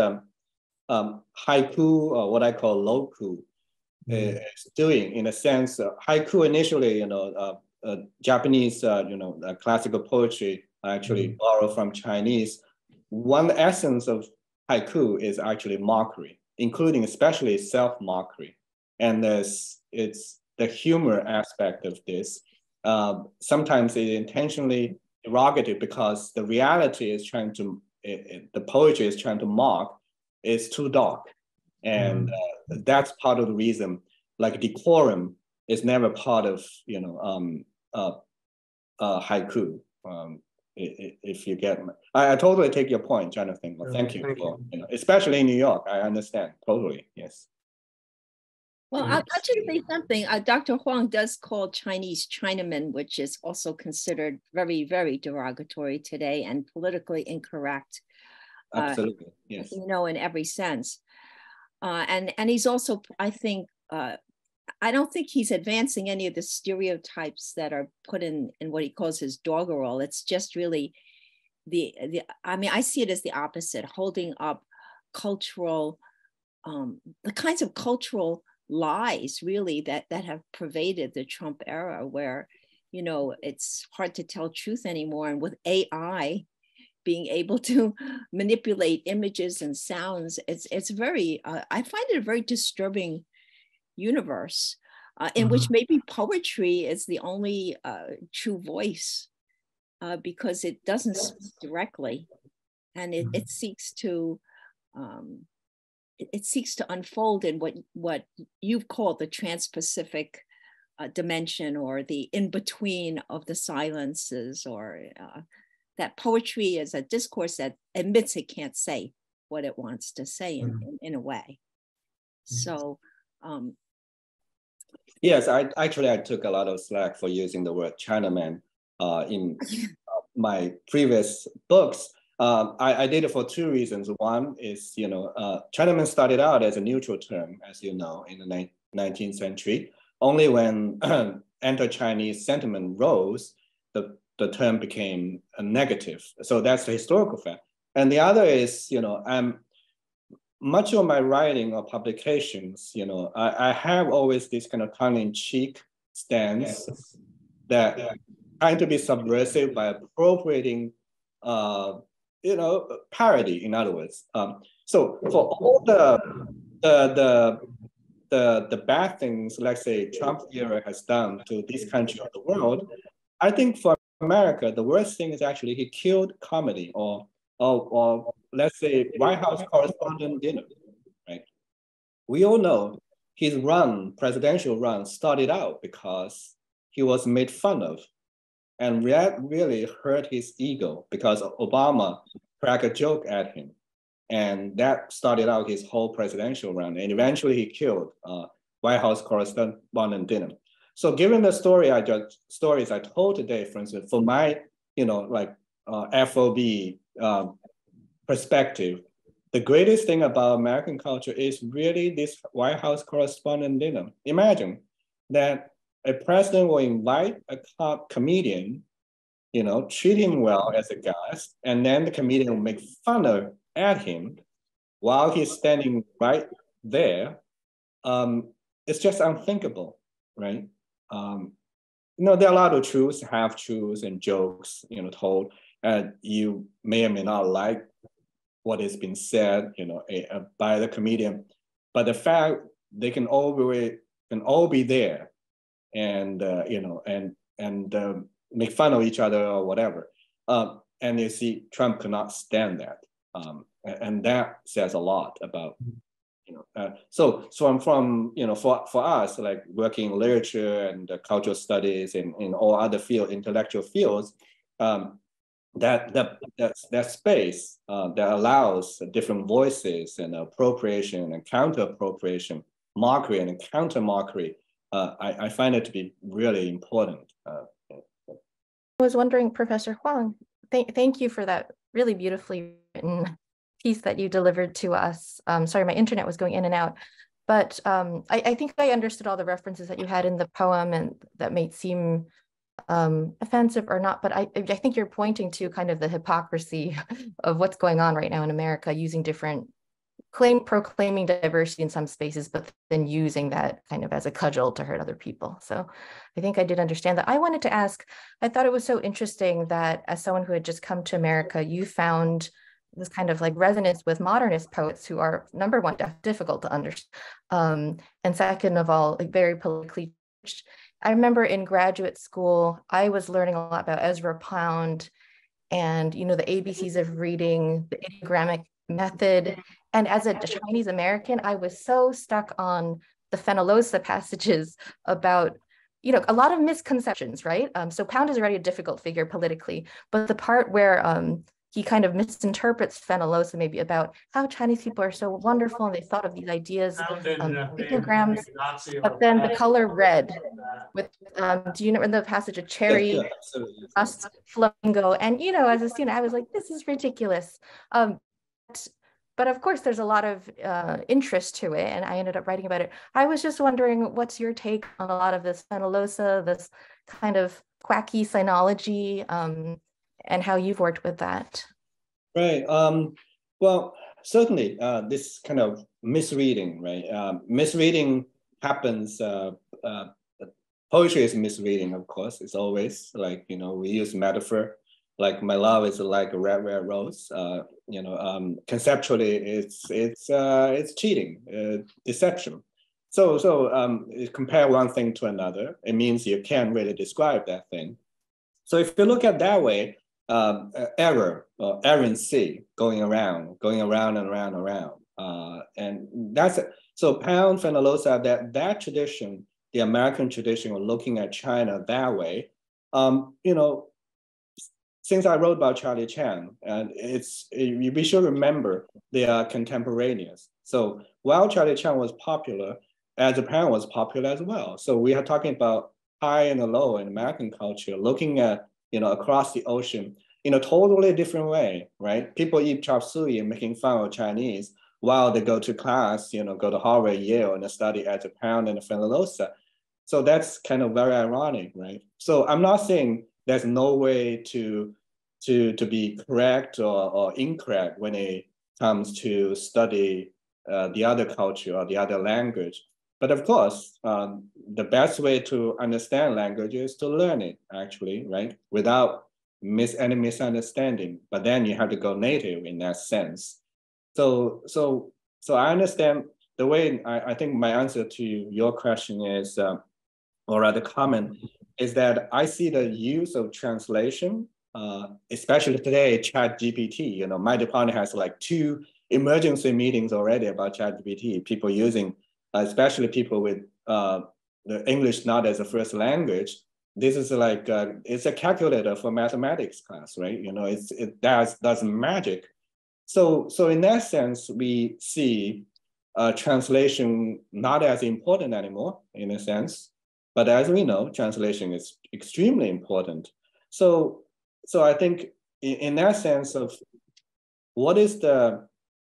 haiku, or what I call loku, is doing. In a sense, haiku initially, Japanese, classical poetry actually borrowed from Chinese. One essence of haiku is actually mockery, including especially self-mockery. And it's the humor aspect of this. Sometimes it's intentionally derogative, because the reality is the poetry is trying to mock, is too dark. And that's part of the reason, like decorum is never part of, haiku. If you get me. I totally take your point, Jonathan. Well, thank you. Especially in New York, I understand totally. Yes. Well, I'll just say something. Dr. Huang does call Chinese Chinamen, which is also considered very, very derogatory today and politically incorrect. Absolutely, yes. In every sense. And he's also, I think, I don't think he's advancing any of the stereotypes that are put in what he calls his doggerel. It's just really I see it as the opposite, holding up cultural, the kinds of cultural lies really that have pervaded the Trump era, where, it's hard to tell truth anymore. And with AI being able to manipulate images and sounds, it's very, I find it a very disturbing universe in which maybe poetry is the only true voice, because it doesn't speak directly, and it seeks to unfold in what you've called the Transpacific dimension, or the in-between of the silences, or that poetry is a discourse that admits it can't say what it wants to say in a way. So yes, I took a lot of slack for using the word Chinaman in my previous books. I did it for two reasons. One is, Chinaman started out as a neutral term, as you know, in the 19th century. Only when anti-Chinese sentiment rose, the term became a negative. So that's the historical fact. And the other is, much of my writing or publications, I have always this kind of tongue-in-cheek stance that trying to be subversive by appropriating, parody, in other words. So for all the bad things, let's say Trump era has done to this country or the world, I think for America, the worst thing is actually he killed comedy, or let's say White House correspondent dinner, right? We all know his presidential run, started out because he was made fun of. And that really hurt his ego because Obama cracked a joke at him. And that started out his whole presidential run. And eventually he killed White House correspondent dinner. So given the stories I told today, for instance, for my, FOB perspective, the greatest thing about American culture is really this White House correspondent dinner. Imagine that a president will invite a comedian, treat him well as a guest, and then the comedian will make fun at him while he's standing right there. It's just unthinkable, right? There are a lot of truths, half-truths, and jokes, told, and you may or may not like what has been said, by the comedian, but the fact they can all be there, and make fun of each other or whatever, and you see Trump cannot stand that, and that says a lot about. So I'm from, for us, like working in literature and cultural studies and in all other intellectual fields, that space that allows different voices and appropriation and counter-appropriation, mockery and counter-mockery, I find it to be really important. I was wondering, Professor Huang, thank you for that really beautifully written piece that you delivered to us. Sorry, my internet was going in and out, but I think I understood all the references that you had in the poem, and that may seem offensive or not, but I think you're pointing to kind of the hypocrisy of what's going on right now in America, using proclaiming diversity in some spaces, but then using that kind of as a cudgel to hurt other people. So I think I did understand that. I wanted to ask, I thought it was so interesting that as someone who had just come to America, you found this kind of like resonance with modernist poets who are, number one, difficult to understand, and second of all, like very politically charged. I remember in graduate school, I was learning a lot about Ezra Pound and, the ABCs of reading, the ideogrammic method. And as a Chinese American, I was so stuck on the Fenollosa passages about, a lot of misconceptions, right? So Pound is already a difficult figure politically, but the part where he kind of misinterprets Fenollosa maybe about how Chinese people are so wonderful and they thought of these ideas, pictograms, but then the color red with, do you know in the passage of cherry, rust, flamingo, and as a student, I was like, this is ridiculous. But of course, there's a lot of interest to it, and I ended up writing about it. I was just wondering, what's your take on a lot of this Fenollosa, this kind of quacky sinology, and how you've worked with that? Right. Well, certainly this kind of misreading, right? Misreading happens. Poetry is misreading, of course. It's always like, we use metaphor. Like my love is like a red, red rose. Conceptually, it's cheating, deception. So compare one thing to another. It means you can't really describe that thing. So if you look at that way, errancy, going around and around. And that's it. So Pound, Fenollosa, that tradition, the American tradition of looking at China that way, since I wrote about Charlie Chan, and we should remember they are contemporaneous. So while Charlie Chan was popular, Ezra Pound was popular as well. So we are talking about high and low in American culture, looking at, across the ocean in a totally different way, right? People eat chop suey and making fun of Chinese while they go to class, go to Harvard, Yale, and study Ezra Pound and Fenollosa. So that's kind of very ironic, right? So I'm not saying there's no way to be correct or incorrect when it comes to study the other culture or the other language. But of course, the best way to understand language is to learn it, actually, right? Without any misunderstanding. But then you have to go native in that sense. So I understand the way. I think my answer to your question is, or rather comment, is that I see the use of translation, especially today, ChatGPT. You know, my department has like 2 emergency meetings already about ChatGPT. People using, especially people with the English not as a first language. This is like it's a calculator for mathematics class, right? You know, it does magic. So in that sense, we see translation not as important anymore in a sense, but as we know, translation is extremely important. So I think in that sense of what is the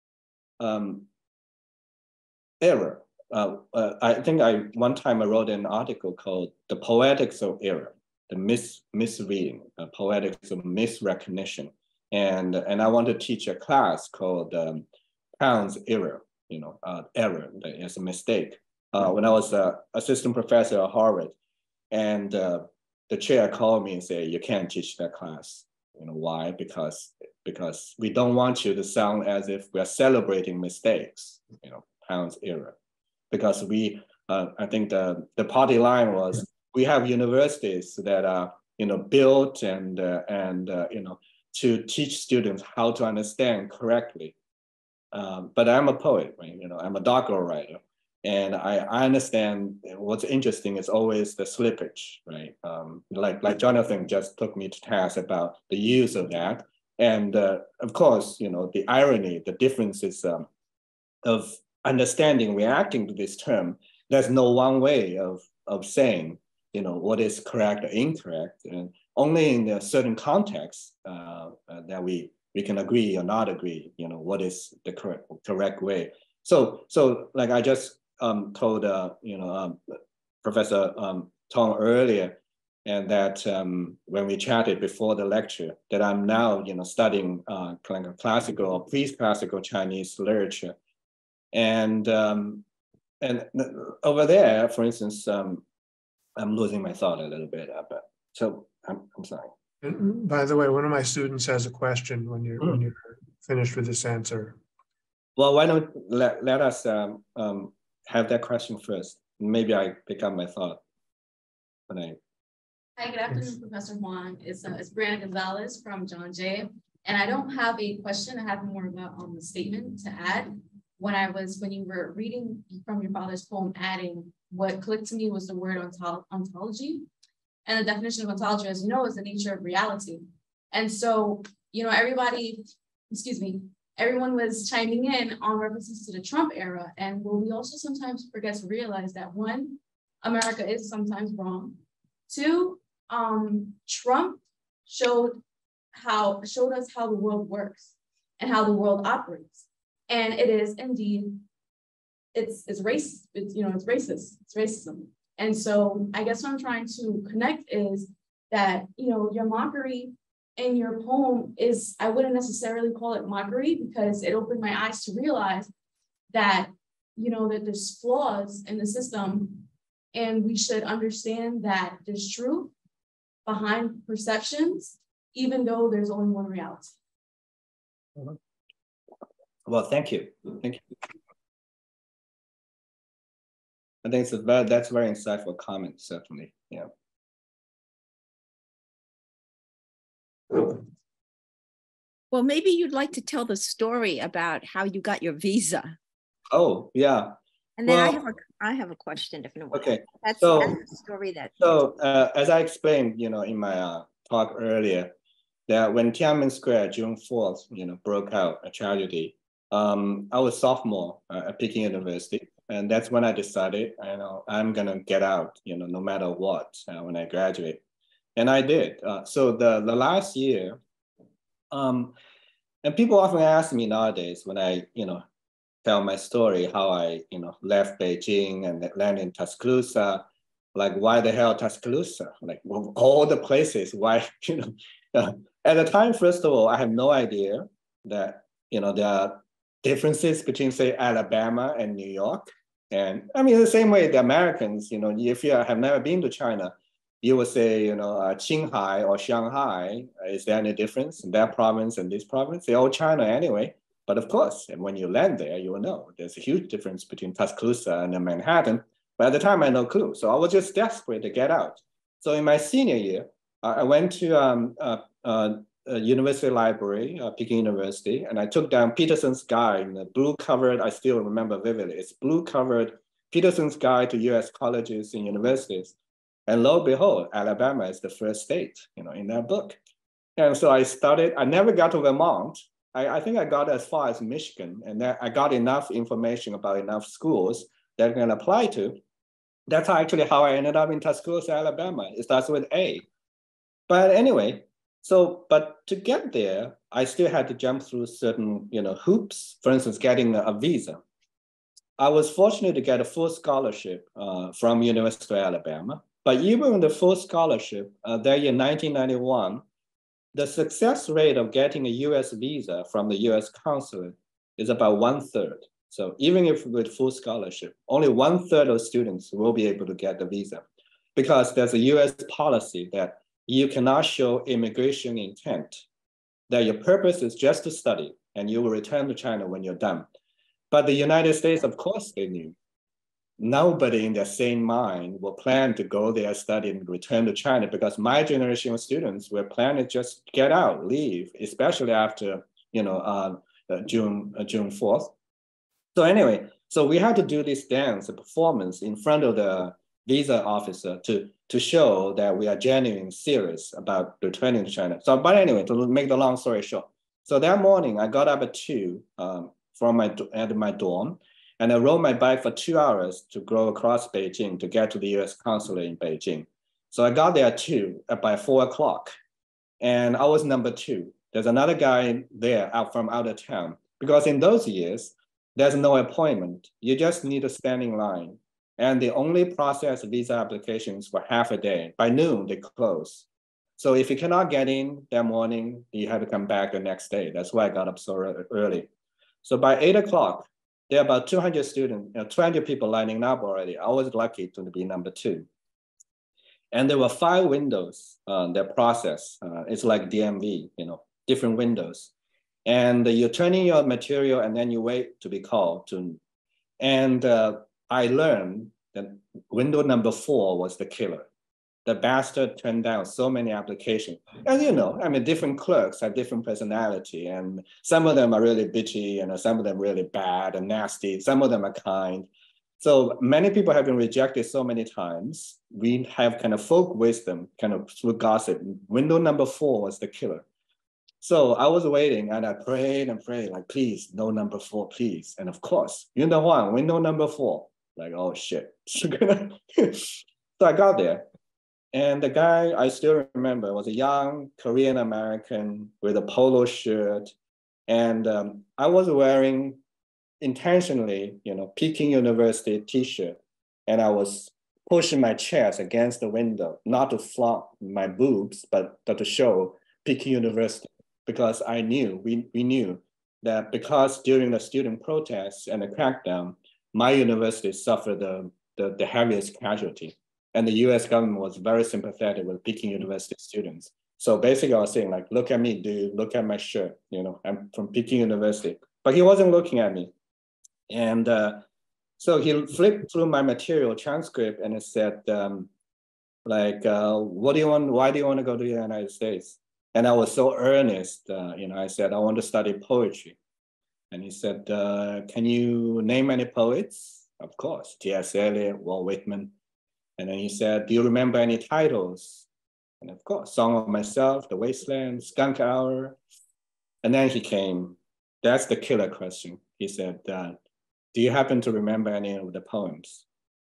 error? I think one time I wrote an article called "The Poetics of Error," the misreading, poetics of misrecognition, and I want to teach a class called Pound's Error. You know, error is a mistake. When I was an assistant professor at Harvard, and the chair called me and said, "You can't teach that class." You know why? Because we don't want you to sound as if we're celebrating mistakes. You know, Pound's Error. Because we, I think the party line was, we have universities that are, you know, built and you know, to teach students how to understand correctly. But I'm a poet, right? You know, I'm a doctoral writer, and I understand what's interesting is always the slippage, right? Like Jonathan just took me to task about the use of that, and of course, you know, the irony, the differences of understanding, reacting to this term. There's no one way of saying, you know, what is correct or incorrect, and only in a certain context that we can agree or not agree, you know, what is the correct way. So like I just told, you know, Professor Tong earlier, and that when we chatted before the lecture, that I'm now, you know, studying classical or pre-classical Chinese literature. And over there, for instance, I'm losing my thought a little bit, but so I'm sorry. And by the way, one of my students has a question when you're finished with this answer. Well, why don't let us have that question first? Maybe I pick up my thought when I. Hi, good afternoon, Professor Huang. It's Brianna Gonzalez from John Jay, and I don't have a question. I have more about the statement to add. When you were reading from your father's poem, adding, what clicked to me was the word ontology. And the definition of ontology, as you know, is the nature of reality. And so, you know, everyone was chiming in on references to the Trump era. And what we also sometimes forget to realize that 1, America is sometimes wrong. 2, Trump showed us how the world works and how the world operates. And it is indeed, it's racist, it's racist, it's racism. And so I guess what I'm trying to connect is that, you know, your mockery in your poem is, I wouldn't necessarily call it mockery, because it opened my eyes to realize that, you know, that there's flaws in the system, and we should understand that there's truth behind perceptions, even though there's only one reality. Well, thank you. Thank you. I think that's a very insightful comment, certainly. Yeah. Well, maybe you'd like to tell the story about how you got your visa. Oh, yeah. And then I have a question. If no one. Okay. That's the story that. So as I explained, you know, in my talk earlier, that when Tiananmen Square, June 4th, you know, broke out a tragedy, I was sophomore at Peking University. And that's when I decided, you know, I'm gonna get out, you know, no matter what, when I graduate. And I did. So the last year, and people often ask me nowadays when I, you know, tell my story, how I, you know, left Beijing and landed in Tuscaloosa, like, why the hell Tuscaloosa? Like, of all the places, why, you know, at the time, first of all, I have no idea that, you know, there are differences between, say, Alabama and New York. And I mean, the same way the Americans, you know, if you have never been to China, you would say, you know, Qinghai or Shanghai, is there any difference in that province and this province? They're all China anyway. But of course, and when you land there, you will know there's a huge difference between Tuscaloosa and Manhattan. But at the time, I had no clue. So I was just desperate to get out. So in my senior year, I went to University Library, Peking University, and I took down Peterson's Guide, in the blue covered, I still remember vividly, it's blue covered Peterson's Guide to US Colleges and Universities. And lo and behold, Alabama is the first state, in that book. And so I started, I never got to Vermont. I think I got as far as Michigan, and then I got enough information about enough schools that I can apply to. That's actually how I ended up in Tuscaloosa, Alabama. It starts with A. But anyway, but to get there, I still had to jump through certain, hoops. For instance, getting a visa. I was fortunate to get a full scholarship from University of Alabama. But even with the full scholarship, there in 1991, the success rate of getting a US visa from the US consulate is about 1/3. So even if with full scholarship, only 1/3 of students will be able to get the visa, because there's a US policy that you cannot show immigration intent, that your purpose is just to study and you will return to China when you're done. But the United States, of course, they knew. Nobody in their sane mind will plan to go there, study, and return to China, because my generation of students were planning to just get out, leave, especially after June 4th. So anyway, so we had to do this dance, a performance in front of the visa officer to show that we are genuinely serious about returning to China. So, but anyway, to make the long story short, so that morning I got up at 2 from my dorm, and I rode my bike for 2 hours to go across Beijing to get to the US consulate in Beijing. So I got there at 2 by 4 o'clock, and I was number 2. There's another guy there from out of town, because in those years, there's no appointment. You just need to stand in line. And they only process visa applications for half a day. By noon, they close. So if you cannot get in that morning, you have to come back the next day. That's why I got up so early. So by 8 o'clock, there are about 200 students, 200 people lining up already. I was lucky to be number 2. And there were 5 windows that process. It's like DMV, different windows. And you turn in your material and then you wait to be called to. And I learned that window number 4 was the killer. The bastard turned down so many applications. And different clerks have different personality, and some of them are really bitchy, and some of them really bad and nasty. Some of them are kind. So many people have been rejected so many times. We have kind of folk wisdom, kind of through gossip. Window number 4 was the killer. So I was waiting, and I prayed and prayed, like, please, no number 4, please. And of course, Yunte Huang, window number 4. Like, oh shit. So I got there. And the guy I still remember was a young Korean American with a polo shirt. And I was wearing intentionally, Peking University t-shirt. And I was pushing my chest against the window, not to flaunt my boobs, but to show Peking University. Because I knew, we knew that because during the student protests and the crackdown, my university suffered the heaviest casualty. And the US government was very sympathetic with Peking University students. So basically I was saying, like, look at me, dude, look at my shirt, I'm from Peking University. But he wasn't looking at me. And so he flipped through my material transcript and it said, what do you want, why do you want to go to the United States? And I was so earnest, I said, I want to study poetry. And he said, can you name any poets? Of course, T.S. Eliot, Walt Whitman. And then he said, do you remember any titles? And of course, Song of Myself, The Wasteland, Skunk Hour. And then he came, that's the killer question. He said, do you happen to remember any of the poems?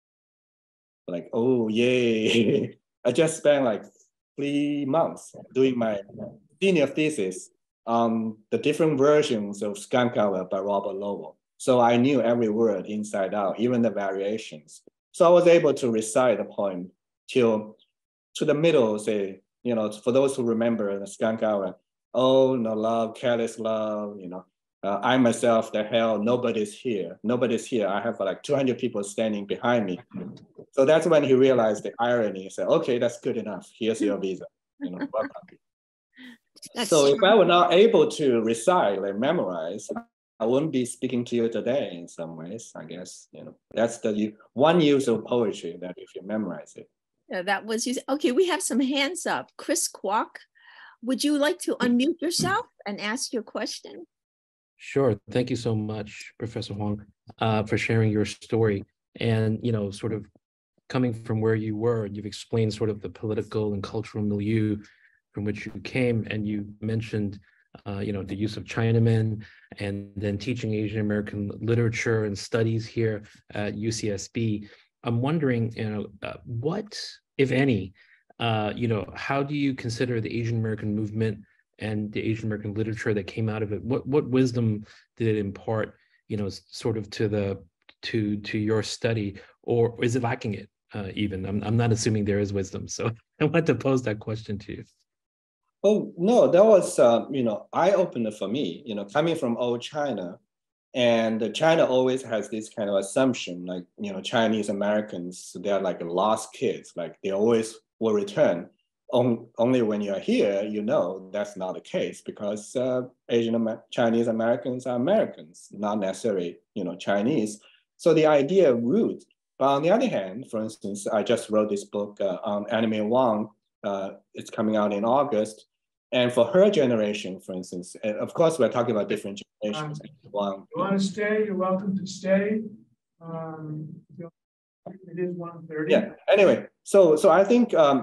Like, oh, yay. I just spent like 3 months doing my senior thesis on the different versions of Skunk Hour by Robert Lowell. So I knew every word inside out, even the variations. So I was able to recite the poem to the middle, say, for those who remember the Skunk Hour, oh, no love, careless love, I myself, the hell, nobody's here. Nobody's here. I have like 200 people standing behind me. So that's when he realized the irony. He said, okay, that's good enough. Here's your visa. Welcome. So if I were not able to recite, like memorize, I wouldn't be speaking to you today in some ways, I guess. That's the one use of poetry, that if you memorize it. Yeah, that was you. Okay, we have some hands up. Chris Kwok, would you like to unmute yourself and ask your question? Sure. Thank you so much, Professor Huang, for sharing your story. And, you know, sort of coming from where you were, you've explained sort of the political and cultural milieu from which you came, and you mentioned, you know, the use of Chinamen, and then teaching Asian American literature and studies here at UCSB. I'm wondering, you know, what, if any, you know, how do you consider the Asian American movement and the Asian American literature that came out of it? What wisdom did it impart, you know, sort of to your study, or is it lacking it? Even I'm not assuming there is wisdom, so I want to pose that question to you. Oh no, that was you know, eye-opener for me. You know, coming from old China, and China always has this kind of assumption, like, you know, Chinese Americans, they're like lost kids, like they always will return. Only when you're here, you know that's not the case, because Chinese Americans are Americans, not necessarily, you know, Chinese. So the idea of root. But on the other hand, for instance, I just wrote this book on Yunte Huang. It's coming out in August. And for her generation, for instance, of course, we're talking about different generations. You want to stay, you're welcome to stay. It is 1:30. Yeah, anyway, so I think the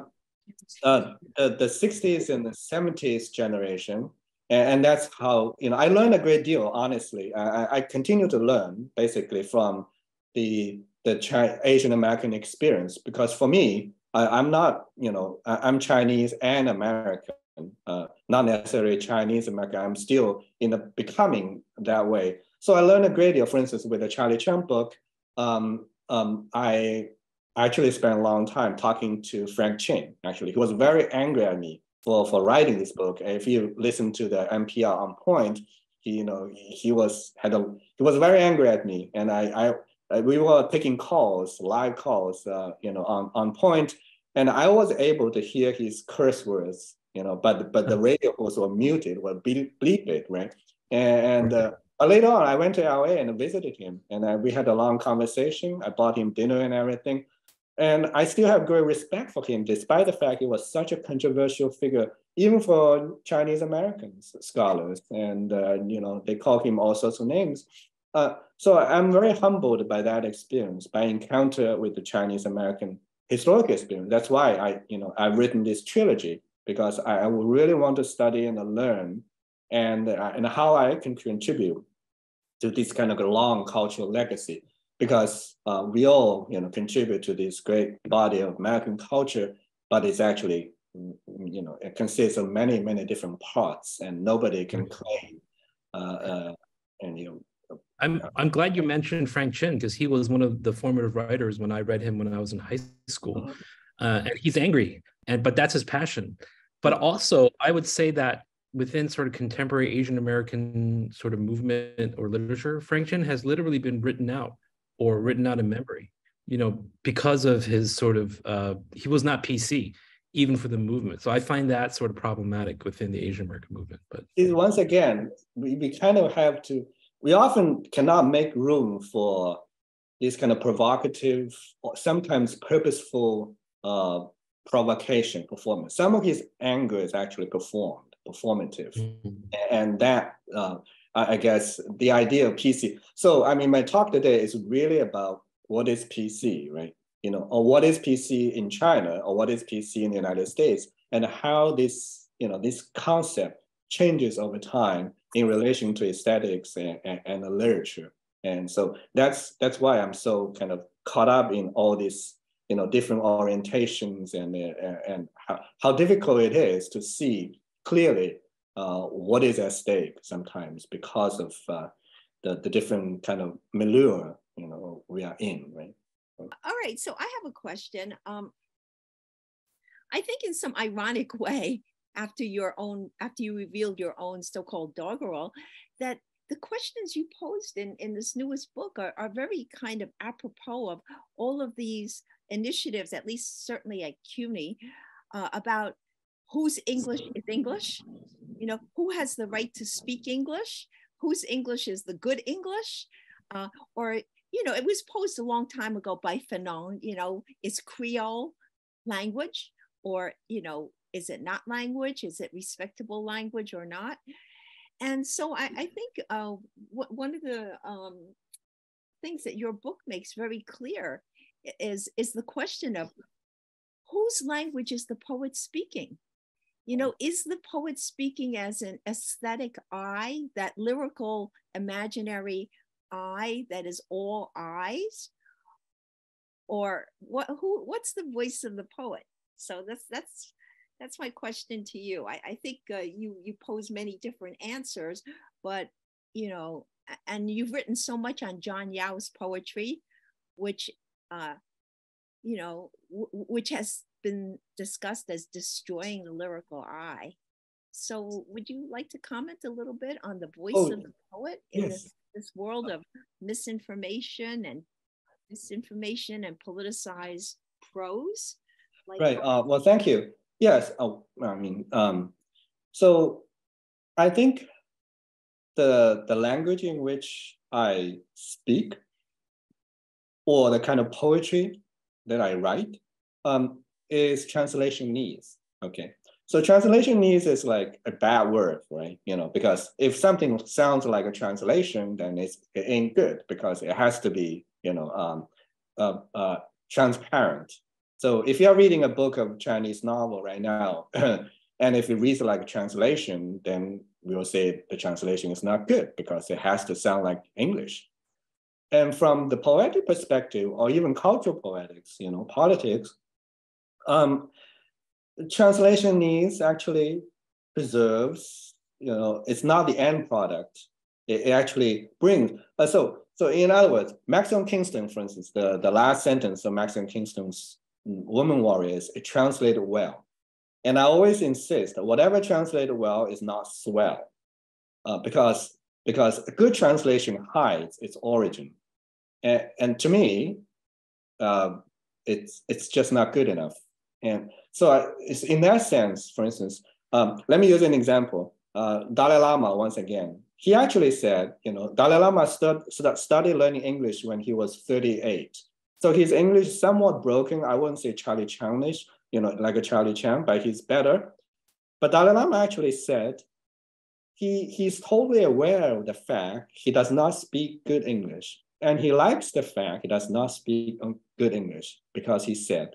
60s and the 70s generation, and that's how, you know, I learned a great deal, honestly. I continue to learn basically from the Asian American experience, because for me, I'm not, you know, I'm Chinese and American, not necessarily Chinese American. I'm still in the becoming that way. So I learned a great deal. For instance, with the Charlie Chun book, I actually spent a long time talking to Frank Chin. Actually, he was very angry at me for writing this book. And if you listen to the NPR On Point, he was very angry at me, and we were taking calls, live calls, you know, on Point, and I was able to hear his curse words, you know, but the radio hosts were muted, were bleeped, right? And later on, I went to LA and visited him, and we had a long conversation. I bought him dinner and everything. And I still have great respect for him, despite the fact he was such a controversial figure, even for Chinese American scholars. And, you know, they call him all sorts of names. So I'm very humbled by that experience, by encounter with the Chinese American historical experience. That's why I've written this trilogy, because I really want to study and learn and how I can contribute to this kind of a long cultural legacy, because we all, you know, contribute to this great body of American culture, but it's actually, you know, it consists of many, many different parts, and nobody can claim. And you know, I'm glad you mentioned Frank Chin, because he was one of the formative writers when I read him when I was in high school, and he's angry, but that's his passion. But also, I would say that within sort of contemporary Asian American sort of movement or literature, Frank Chin has literally been written out in memory, you know, because of his sort of, he was not PC, even for the movement. So I find that sort of problematic within the Asian American movement. But once again, we kind of have to, we often cannot make room for this kind of provocative or sometimes purposeful provocation performance. Some of his anger is actually performative. And that, I guess, the idea of PC. So, I mean, my talk today is really about what is PC, right? You know, or what is PC in China, or what is PC in the United States, and how this, you know, this concept changes over time in relation to aesthetics and the literature. And so that's why I'm so kind of caught up in all these, you know, different orientations and how difficult it is to see clearly what is at stake sometimes, because of the different kind of milieu, you know, we are in, right? All right, so I have a question. I think in some ironic way, after you revealed your own so-called doggerel, that the questions you posed in this newest book are very kind of apropos of all of these initiatives, at least certainly at CUNY, about whose English is English, you know, who has the right to speak English, whose English is the good English, or, you know, it was posed a long time ago by Fanon, you know, is Creole language, or, is it not language? Is it respectable language or not? And so I think one of the things that your book makes very clear is the question of whose language is the poet speaking? Is the poet speaking as an aesthetic I, that lyrical imaginary I that is all eyes? Or what's the voice of the poet? So that's my question to you. I think you pose many different answers, but and you've written so much on John Yao's poetry, which which has been discussed as destroying the lyrical eye. So would you like to comment a little bit on the voice of the poet in this world of misinformation and disinformation and politicized prose? Right. Well, thank you. Yes. So I think the language in which I speak, or the kind of poetry that I write, is translation needs. Okay. So translation needs is like a bad word, right? Because if something sounds like a translation, then it ain't good, because it has to be, transparent. So if you're reading a book of Chinese novel right now, and if it reads like a translation, then we will say the translation is not good because it has to sound like English. And from the poetic perspective, or even cultural poetics, politics, translation needs actually preserves, it's not the end product. It actually brings, so in other words, Maxim Kingston, for instance, the last sentence of Maxim Kingston's Woman Warriors, it translated well. And I always insist that whatever translated well is not swell, because a good translation hides its origin. And to me, it's just not good enough. And so it's in that sense, for instance, let me use an example. Dalai Lama, once again, he actually said, Dalai Lama studied learning English when he was 38. So his English is somewhat broken. I wouldn't say Charlie Chanish, like a Charlie Chan, but he's better. But Dalai Lama actually said he's totally aware of the fact he does not speak good English. And he likes the fact he does not speak good English, because he said,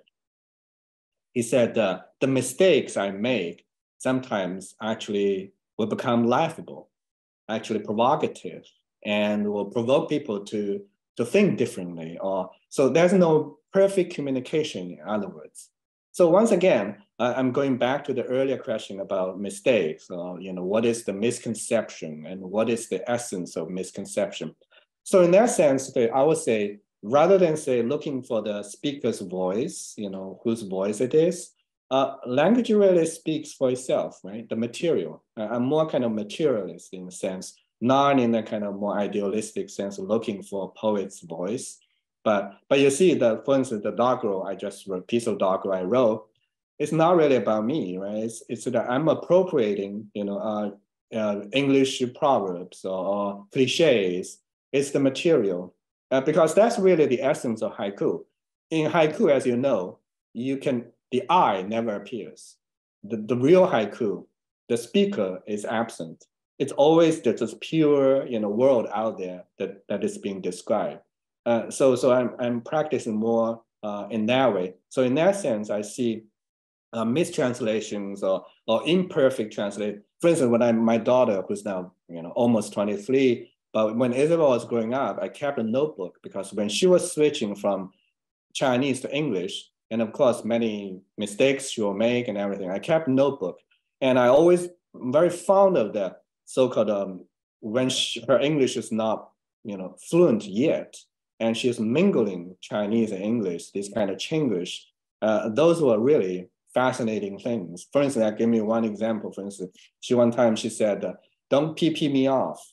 the mistakes I make sometimes actually will become laughable, actually provocative, and will provoke people to think differently. So there's no perfect communication, in other words. So once again, I'm going back to the earlier question about mistakes. What is the misconception and what is the essence of misconception? So in that sense, I would say, rather than say looking for the speaker's voice, whose voice it is, language really speaks for itself, right? The material. I'm more kind of materialist in a sense, not in a kind of more idealistic sense of looking for a poet's voice. But you see that, for instance, the doggerel I just wrote, piece of doggerel I wrote, it's not really about me, right? It's that I'm appropriating, English proverbs or cliches. It's the material, because that's really the essence of haiku. In haiku, as you know, the I never appears. The real haiku, the speaker is absent. It's always this pure, world out there that is being described. So I'm practicing more in that way. So in that sense, I see mistranslations or imperfect translation. For instance, when my daughter, who's now almost 23, but when Isabel was growing up, I kept a notebook, because when she was switching from Chinese to English, and of course many mistakes she will make and everything, I kept a notebook, and I always very fond of the so-called when her English is not fluent yet, and she's mingling Chinese and English, this kind of Chinglish. Those were really fascinating things. For instance, give me one example. For instance, one time she said, "Don't pee me off,"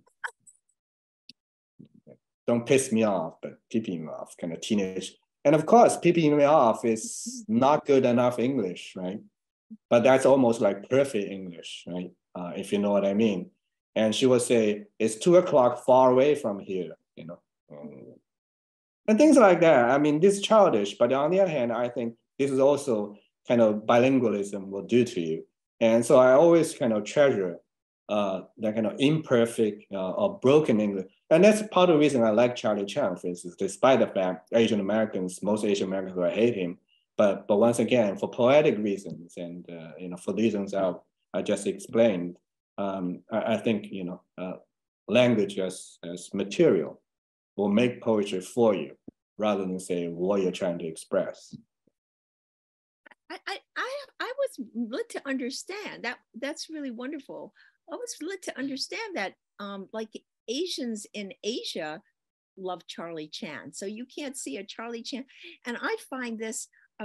Don't piss me off, but pee me off, kind of teenage. And of course, pee me off is not good enough English, right? But that's almost like perfect English, right? If you know what I mean. And she would say, "It's 2 o'clock far away from here," and things like that. I mean, this is childish, but on the other hand, I think This is also kind of bilingualism will do to you. And so I always kind of treasure that kind of imperfect or broken English. And that's part of the reason I like Charlie Chan, for instance, despite the fact most Asian Americans will hate him. But once again, for poetic reasons and for reasons I just explained, I think language as material will make poetry for you rather than say what you're trying to express. I was led to understand that's really wonderful. I was led to understand that like Asians in Asia love Charlie Chan. So you can't see a Charlie Chan. And I find this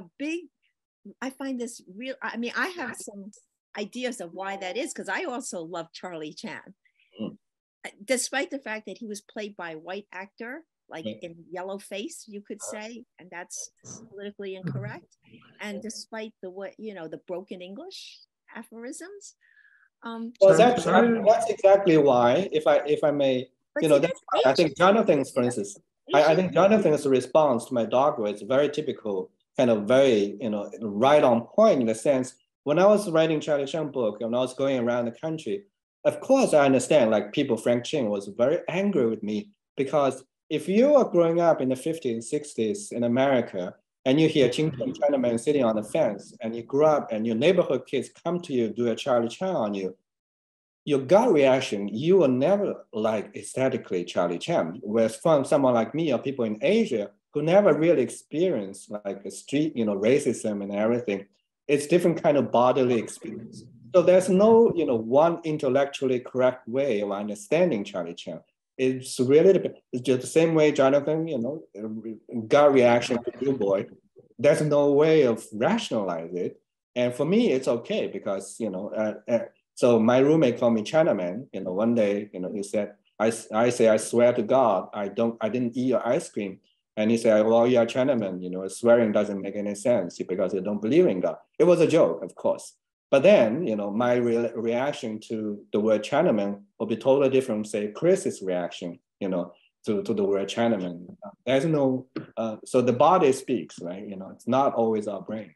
real, I mean, I have some ideas of why that is, because I also love Charlie Chan. Despite the fact that he was played by a white actor, like in yellow face, you could say, and that's politically incorrect. And despite the broken English aphorisms. Well, that's exactly why, if I may, I think Jonathan's, for instance, I think Jonathan's response to my dogma is very typical, kind of very, right on point in the sense, when I was writing Charlie Chan book, and I was going around the country, of course, I understand, like Frank Ching was very angry with me, because if you are growing up in the 50s, 60s in America, and you hear Chinaman sitting on the fence, and you grew up and your neighborhood kids come to you, do a Charlie Chan on you, your gut reaction, you will never like aesthetically Charlie Chan. Whereas from someone like me or people in Asia who never really experienced like a street, racism and everything, it's different kind of bodily experience. So there's no, one intellectually correct way of understanding Charlie Chan. It's really, it's just the same way, Jonathan, gut reaction to Du Bois. There's no way of rationalize it. And for me, it's okay because, so my roommate called me Chinaman, one day, he said, I say, I swear to God, I didn't eat your ice cream. And he said, well, you're a Chinaman, swearing doesn't make any sense because you don't believe in God. It was a joke, of course. But then, my reaction to the word Chinaman will be totally different from, say, Chris's reaction, to the word Chinaman. There's no, so the body speaks, right? It's not always our brain.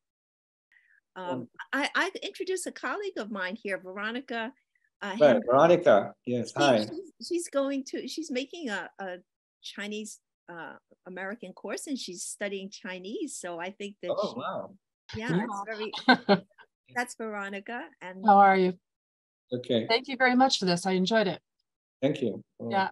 I've introduced a colleague of mine here, Veronica. Right, Veronica, yes, hi. She's making a Chinese American course, and she's studying Chinese. So I think that wow. Yeah, it's very, that's Veronica. And how are you? Okay. Thank you very much for this. I enjoyed it. Thank you. Yeah.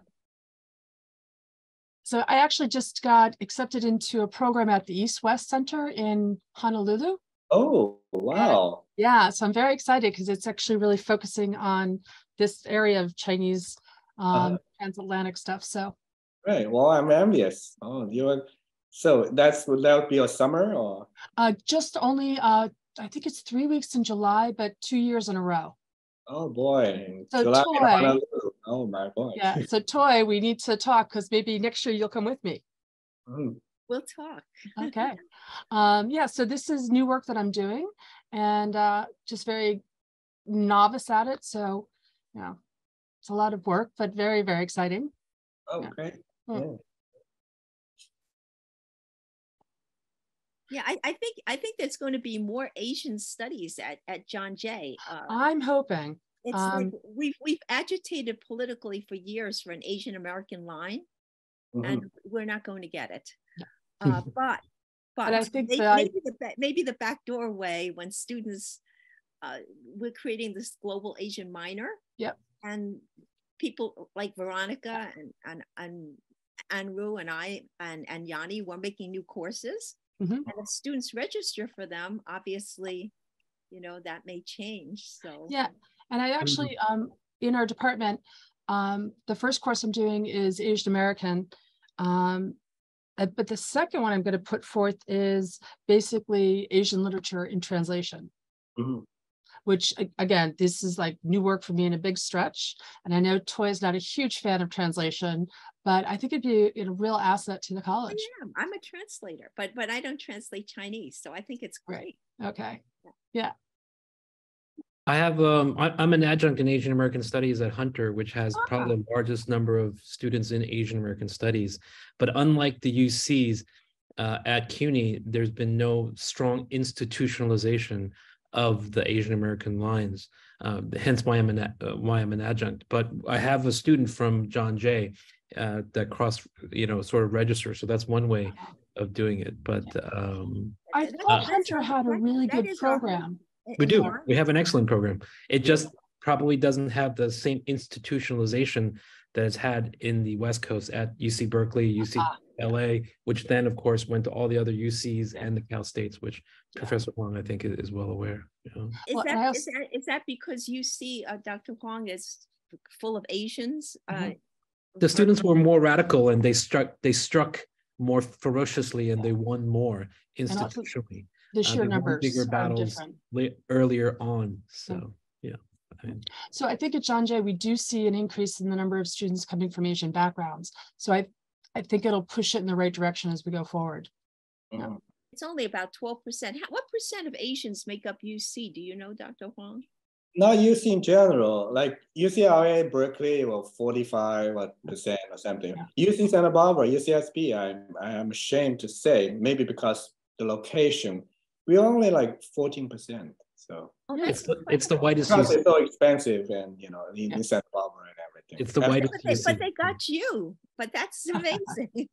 So I actually just got accepted into a program at the East-West Center in Honolulu. Oh, wow. And yeah, so I'm very excited because it's actually really focusing on this area of Chinese transatlantic stuff. So. Right. Well, I'm envious. Oh, so would that be your summer or? Just only, I think it's 3 weeks in July, but 2 years in a row. Oh boy. So July, Toy. Oh my boy. Yeah. So Toy, we need to talk because maybe next year you'll come with me. We'll talk. Okay. Yeah. So this is new work that I'm doing, and just very novice at it. So, it's a lot of work, but very, very exciting. Oh, great. Yeah. Yeah, I think there's going to be more Asian studies at John Jay. I'm hoping. It's like we've agitated politically for years for an Asian American line, and we're not going to get it. But I think maybe the back doorway when students we're creating this global Asian minor. Yep. And people like Veronica and Anru and I and Yanni were making new courses. And if students register for them, obviously, that may change. So yeah, and I actually in our department, the first course I'm doing is Asian American, but the second one I'm going to put forth is basically Asian literature in translation. Which again, this is like new work for me in a big stretch. And I know Toy is not a huge fan of translation, but I think it'd be a real asset to the college. I'm a translator, but I don't translate Chinese, so I think it's great. Right. Okay. Yeah. I have I'm an adjunct in Asian American Studies at Hunter, which has probably the largest number of students in Asian American Studies. But unlike the UCs, at CUNY, there's been no strong institutionalization of the Asian American lines. Hence why I'm an adjunct. But I have a student from John Jay that sort of register. So that's one way of doing it. But I thought Hunter had a really good program. We do. We have an excellent program. It just probably doesn't have the same institutionalization that it's had in the West Coast at UC Berkeley, UCLA, which then, of course, went to all the other UCs and the Cal States, which Professor Huang, I think, is well aware. Is that because you see Dr. Huang is full of Asians? The students were more radical, and they struck more ferociously, and they won more institutionally. The sheer numbers bigger battles earlier on. So So I think at John Jay, we do see an increase in the number of students coming from Asian backgrounds. So I think it'll push it in the right direction as we go forward. It's only about 12%. What percent of Asians make up UC? Do you know, Dr. Huang? Not UC in general, like UCLA, Berkeley, 45% or something. UC Santa Barbara, UCSB, I'm ashamed to say, maybe because the location, we're only like 14%. So it's the whitest. Because it's so expensive, and in Santa Barbara and everything. It's the whitest. But they got you. But that's amazing.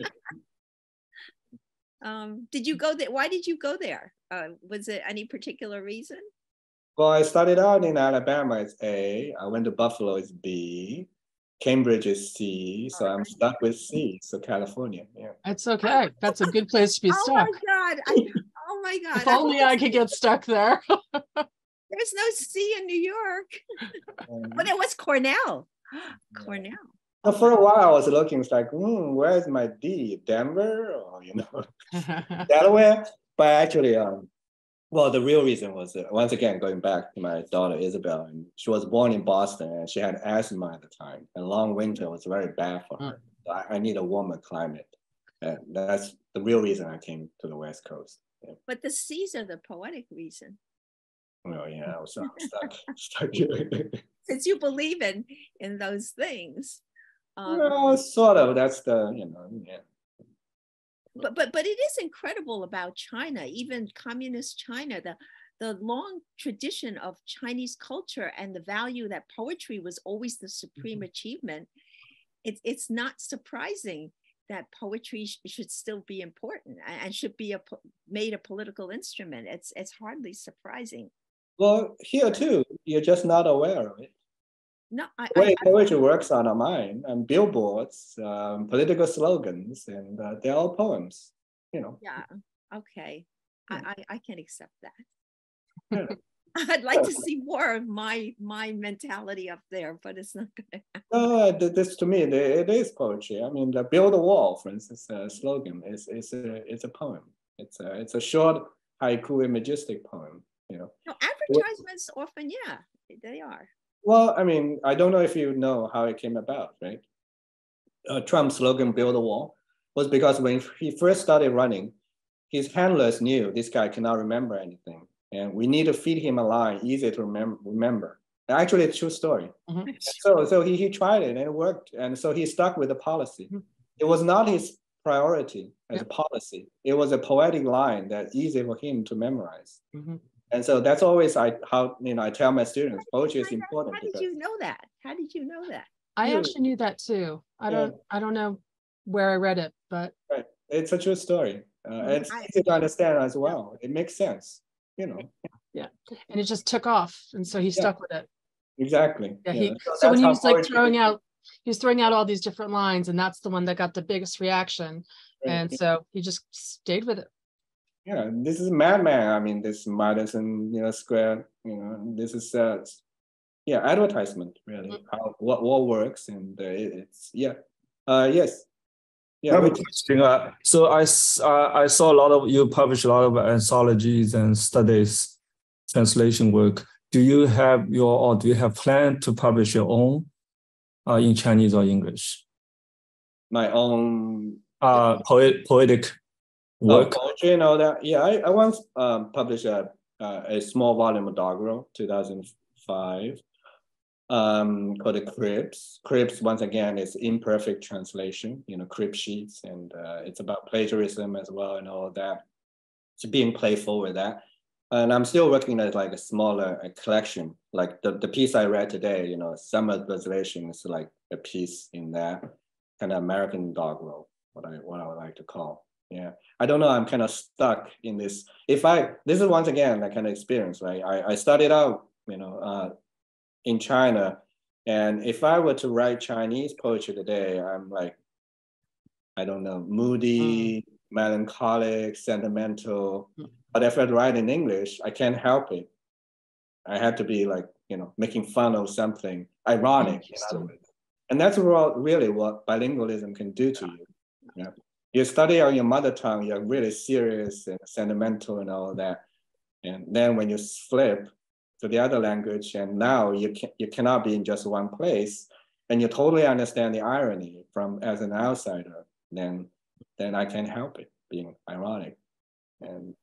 Did you go there? Why did you go there? Was it any particular reason? Well, I started out in Alabama as A. I went to Buffalo as B. Cambridge is C. So I'm stuck with C. So California. Yeah. That's okay. That's a good place to be stuck. Oh my God. If only I could get stuck there. There's no C in New York. But it was Cornell. Cornell. Well, for a while, I was looking, it's like, where's my D? Denver or, Delaware? But actually, the real reason was, once again, going back to my daughter, Isabel, and she was born in Boston, and she had asthma at the time. And long winter was very bad for her. So I need a warmer climate. And that's the real reason I came to the West Coast. Yeah. But the C's are the poetic reason. Well, yeah, I was stuck here. Since you believe in those things. Well, sort of. That's the, yeah. But it is incredible about China, even communist China, the long tradition of Chinese culture and the value that poetry was always the supreme achievement. It's not surprising that poetry should still be important and should be made a political instrument. It's hardly surprising. Well, here too, you're just not aware of it. No, the way poetry works on our mind, and billboards, political slogans, and they're all poems, Yeah, okay. I can accept that. Yeah. I'd like to see more of my mentality up there, but it's not going to happen. No, this to me, it is poetry. I mean, the Build a Wall, for instance, slogan is a poem. It's a short haiku imagistic poem. No, advertisements often, yeah, they are. Well, I mean, I don't know if you know how it came about, right? Trump's slogan, Build a Wall, was because when he first started running, his handlers knew this guy cannot remember anything. And we need to feed him a line easy to remember. Actually, it's a true story. So he tried it and it worked. And so he stuck with the policy. It was not his priority as a policy. It was a poetic line that's easy for him to memorize. And so that's always I tell my students, poetry is important. How did you know that? How did you know that? I actually knew that too. I don't know where I read it, but right. It's a true story. It's easy to understand as well. It makes sense, Yeah, and it just took off, and so he stuck with it. Exactly. Yeah. So when he was like throwing out all these different lines, and that's the one that got the biggest reaction, and so he just stayed with it. Yeah, this is Madman. I mean, this Madison, Square. This is advertisement really. How what works, and it's yes. Yeah. So I saw a lot of you publish a lot of anthologies and studies, translation work. Do you have plan to publish your own in Chinese or English? My own poetic work. Poetry and all that. Yeah, I once published a small volume of Doggerel, 2005. called the cribs. Cribs, once again, is imperfect translation, crib sheets, and it's about plagiarism as well and all of that. So being playful with that. And I'm still working at like a smaller collection. Like the piece I read today, Summer Translation is like a piece in that kind of American doggerel, what I would like to call. Yeah, I don't know. I'm kind of stuck in this. This is once again that kind of experience, right? I started out, in China, and if I were to write Chinese poetry today, I'm like, I don't know, moody, melancholic, sentimental. But if I write in English, I can't help it. I had to be like, making fun of something ironic, in other words. And that's really what bilingualism can do to you. Yeah. You study on your mother tongue, you're really serious and sentimental and all of that. And then when you flip to the other language, and now you cannot be in just one place, and you totally understand the irony as an outsider, then I can't help it being ironic. And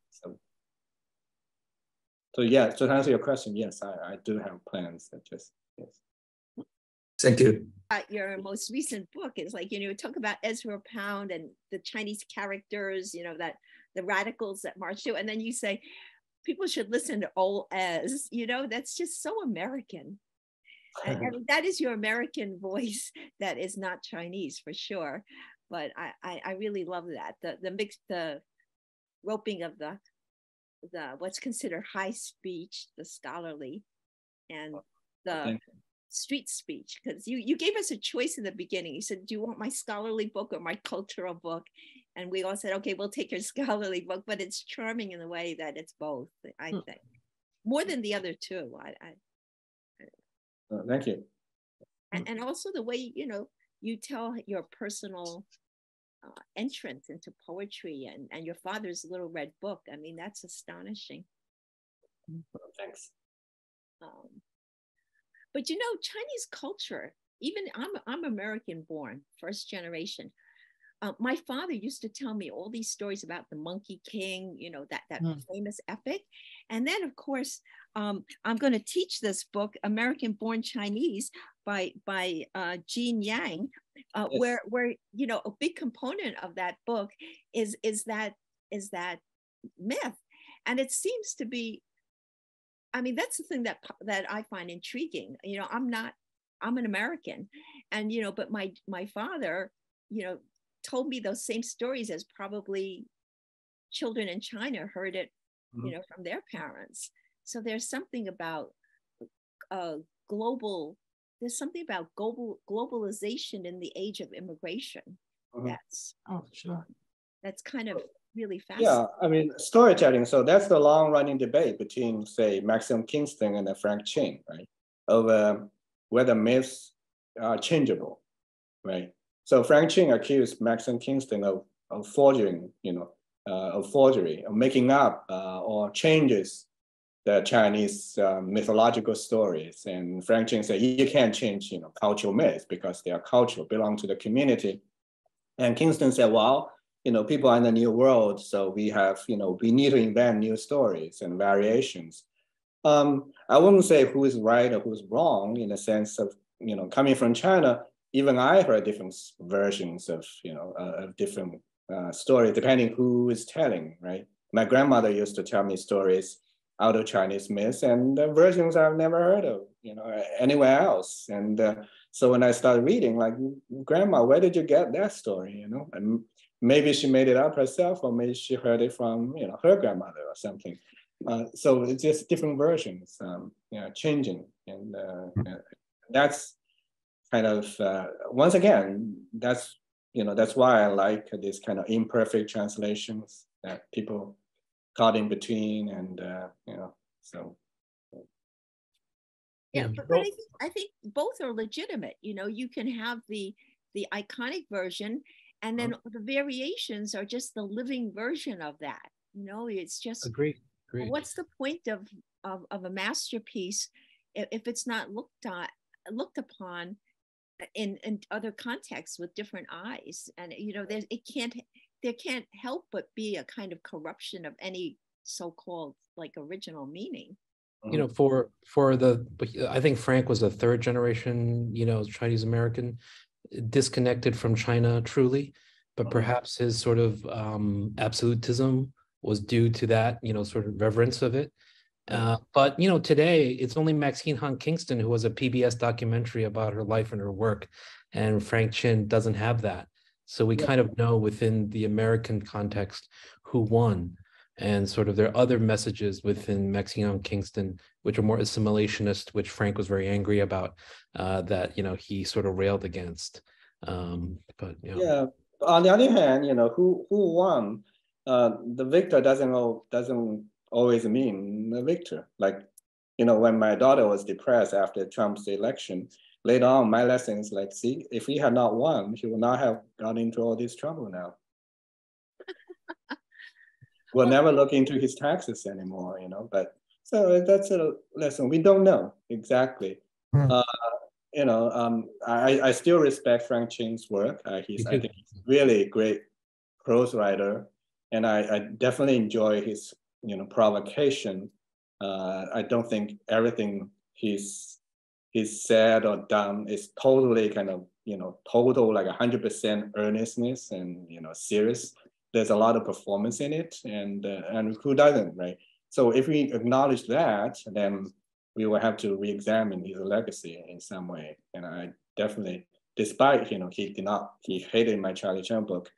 so yeah, to answer your question, yes, I do have plans that yes. Thank you. Your most recent book is like, talk about Ezra Pound and the Chinese characters, that the radicals that marched through, and then you say, people should listen to Old Ez, that's just so American. I mean, that is your American voice that is not Chinese for sure. But I really love that. The roping of the what's considered high speech, the scholarly, and the street speech, because you gave us a choice in the beginning. You said, do you want my scholarly book or my cultural book? And we all said, okay, we'll take your scholarly book, but it's charming in the way that it's both, I think, more than the other two. Thank you. And also the way, you tell your personal entrance into poetry and your father's little red book. I mean, that's astonishing. Thanks. But Chinese culture, even I'm American born, first generation. My father used to tell me all these stories about the Monkey King, that famous epic. And then, of course, I'm going to teach this book, American Born Chinese, by Jean Yang, yes. where a big component of that book is that myth, and it seems to be. I mean, that's the thing that I find intriguing. I'm an American, and but my father, told me those same stories as probably children in China heard it, from their parents. So there's something about globalization in the age of immigration. That's kind of really fascinating. Yeah, I mean, storytelling. So that's the long-running debate between, say, Maxim Kingston and Frank Ching, right? Over whether myths are changeable, right? So Frank Ching accused Maxim Kingston of forging, of making up or changes the Chinese mythological stories. And Frank Ching said, you can't change, cultural myths because they are cultural, belong to the community. And Kingston said, well, people are in the new world, so we have, we need to invent new stories and variations. I wouldn't say who is right or who's wrong in the sense of, coming from China. Even I heard different versions of, of different stories, depending who is telling, right? My grandmother used to tell me stories out of Chinese myths, and versions I've never heard of, anywhere else. And so when I started reading, like, Grandma, where did you get that story, And maybe she made it up herself, or maybe she heard it from, her grandmother or something. So it's just different versions, changing. And that's kind of, once again, that's why I like this kind of imperfect translations that people caught in between, and so. Yeah, but I think both are legitimate. You can have the iconic version, and then the variations are just the living version of that. It's just agree. What's the point of a masterpiece if it's not looked upon in other contexts with different eyes? And there can't help but be a kind of corruption of any so-called like original meaning. you know, for the, I think Frank was a third generation, you know, Chinese American, disconnected from China truly, but perhaps his sort of absolutism was due to that, you know, sort of reverence of it. But, you know, today it's only Maxine Hong Kingston who has a PBS documentary about her life and her work, and Frank Chin doesn't have that. So we kind of know within the American context who won. And sort of there are other messages within Maxine Hong Kingston, which are more assimilationist, which Frank was very angry about, that, you know, he sort of railed against. But, you know. Yeah, on the other hand, you know, who won, the victor doesn't always mean the victor. Like, you know, when my daughter was depressed after Trump's election, later on, my lesson is like, see, if he had not won, he would not have got into all this trouble now. We'll never look into his taxes anymore, you know, but so that's a lesson. We don't know exactly. You know, I still respect Frank Chin's work. I think he's really a great prose writer, and I definitely enjoy his, you know, provocation. I don't think everything he's said or done is totally kind of, you know, total like 100% earnestness and, you know, serious. There's a lot of performance in it, and who doesn't, right? So if we acknowledge that, then we will have to re-examine his legacy in some way. And I definitely, despite, you know, he hated my Charlie Chan book,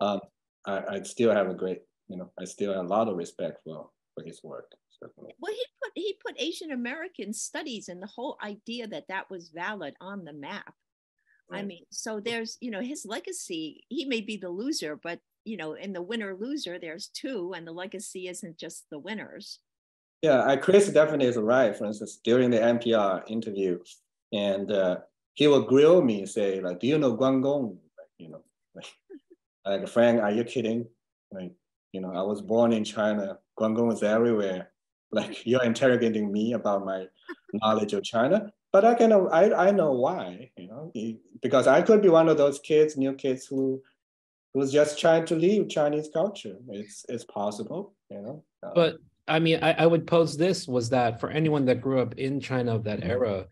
I still have a great, you know, I still have a lot of respect for his work. Certainly. Well, he put Asian American studies and the whole idea that was valid on the map. Right. I mean, so there's, you know, his legacy, he may be the loser, but, you know, in the winner-loser, there's two, and the legacy isn't just the winners. Yeah, Chris definitely is right. For instance, during the NPR interview, and he will grill me, say, like, do you know Guangdong? You know, like, Frank, are you kidding? Like, you know, I was born in China. Guangdong is everywhere. Like, you're interrogating me about my knowledge of China. But I know why, you know, because I could be one of those kids, new kids who's just trying to leave Chinese culture. It's possible, you know. But I mean, I would pose this was that for anyone that grew up in China of that era,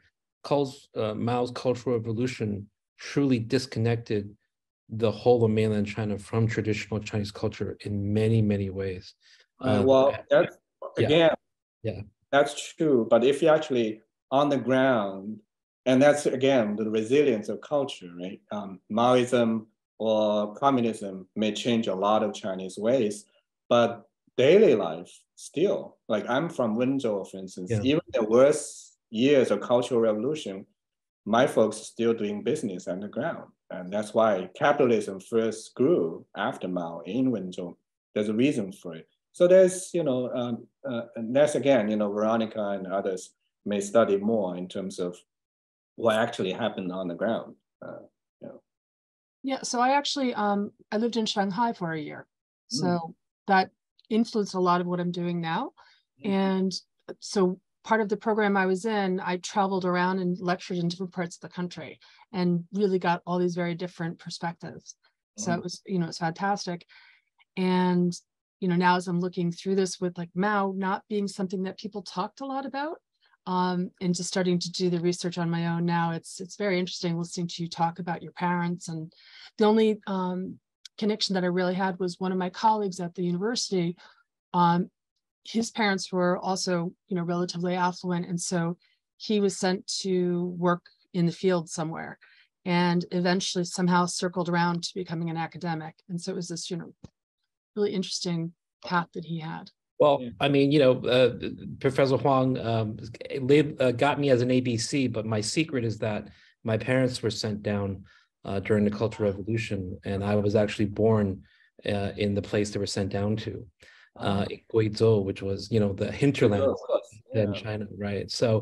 Mao's Cultural Revolution truly disconnected the whole of mainland China from traditional Chinese culture in many, many ways. Well, that's, again, that's true. But if you actually on the ground, and that's, again, the resilience of culture, right? Maoism or communism may change a lot of Chinese ways, but daily life still, like, I'm from Wenzhou, for instance, even the worst years of Cultural Revolution, my folks still doing business underground. And that's why capitalism first grew after Mao in Wenzhou. There's a reason for it. So there's, you know, and that's, again, you know, Veronica and others may study more in terms of what actually happened on the ground. You know. Yeah, so I actually, I lived in Shanghai for a year. So that influenced a lot of what I'm doing now. And so part of the program I was in, I traveled around and lectured in different parts of the country and really got all these very different perspectives. So it was, you know, it's fantastic. And, you know, now as I'm looking through this with like Mao not being something that people talked a lot about, and just starting to do the research on my own now, it's very interesting listening to you talk about your parents. And the only connection that I really had was one of my colleagues at the university. His parents were also, you know, relatively affluent. And so he was sent to work in the field somewhere and eventually somehow circled around to becoming an academic. And so it was this, you know, really interesting path that he had. Well, I mean, you know, Professor Huang got me as an ABC, but my secret is that my parents were sent down during the Cultural Revolution, and I was actually born in the place they were sent down to, in Guizhou, which was, you know, the hinterland in China, right? So,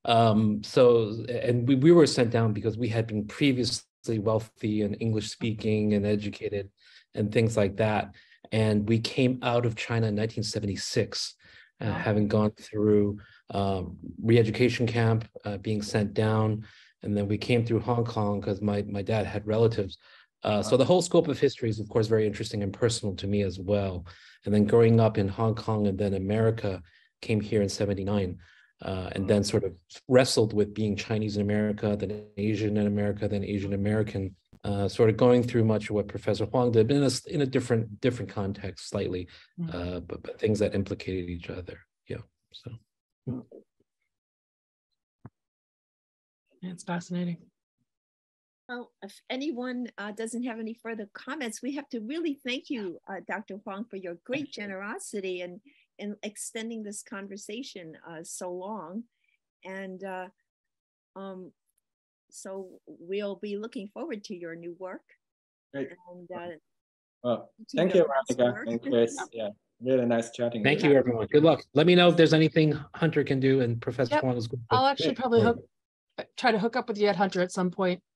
and we were sent down because we had been previously wealthy and English speaking and educated and things like that. And we came out of China in 1976, having gone through re-education camp, being sent down. And then we came through Hong Kong because my dad had relatives. So the whole scope of history is, of course, very interesting and personal to me as well. And then growing up in Hong Kong and then America, came here in '79. and then sort of wrestled with being Chinese in America, then Asian in America, then Asian American, sort of going through much of what Professor Huang did, but in a different context slightly, but things that implicated each other. Yeah, so. It's fascinating. Well, if anyone doesn't have any further comments, we have to really thank you, Dr. Huang, for your great generosity and in extending this conversation so long. And so we'll be looking forward to your new work. Great. And, well, thank you, Veronica and Chris. Yeah, really nice chatting. Thank you, everyone. Good luck. Let me know if there's anything Hunter can do, and Professor Huang is good. I'll actually probably try to hook up with you at Hunter at some point.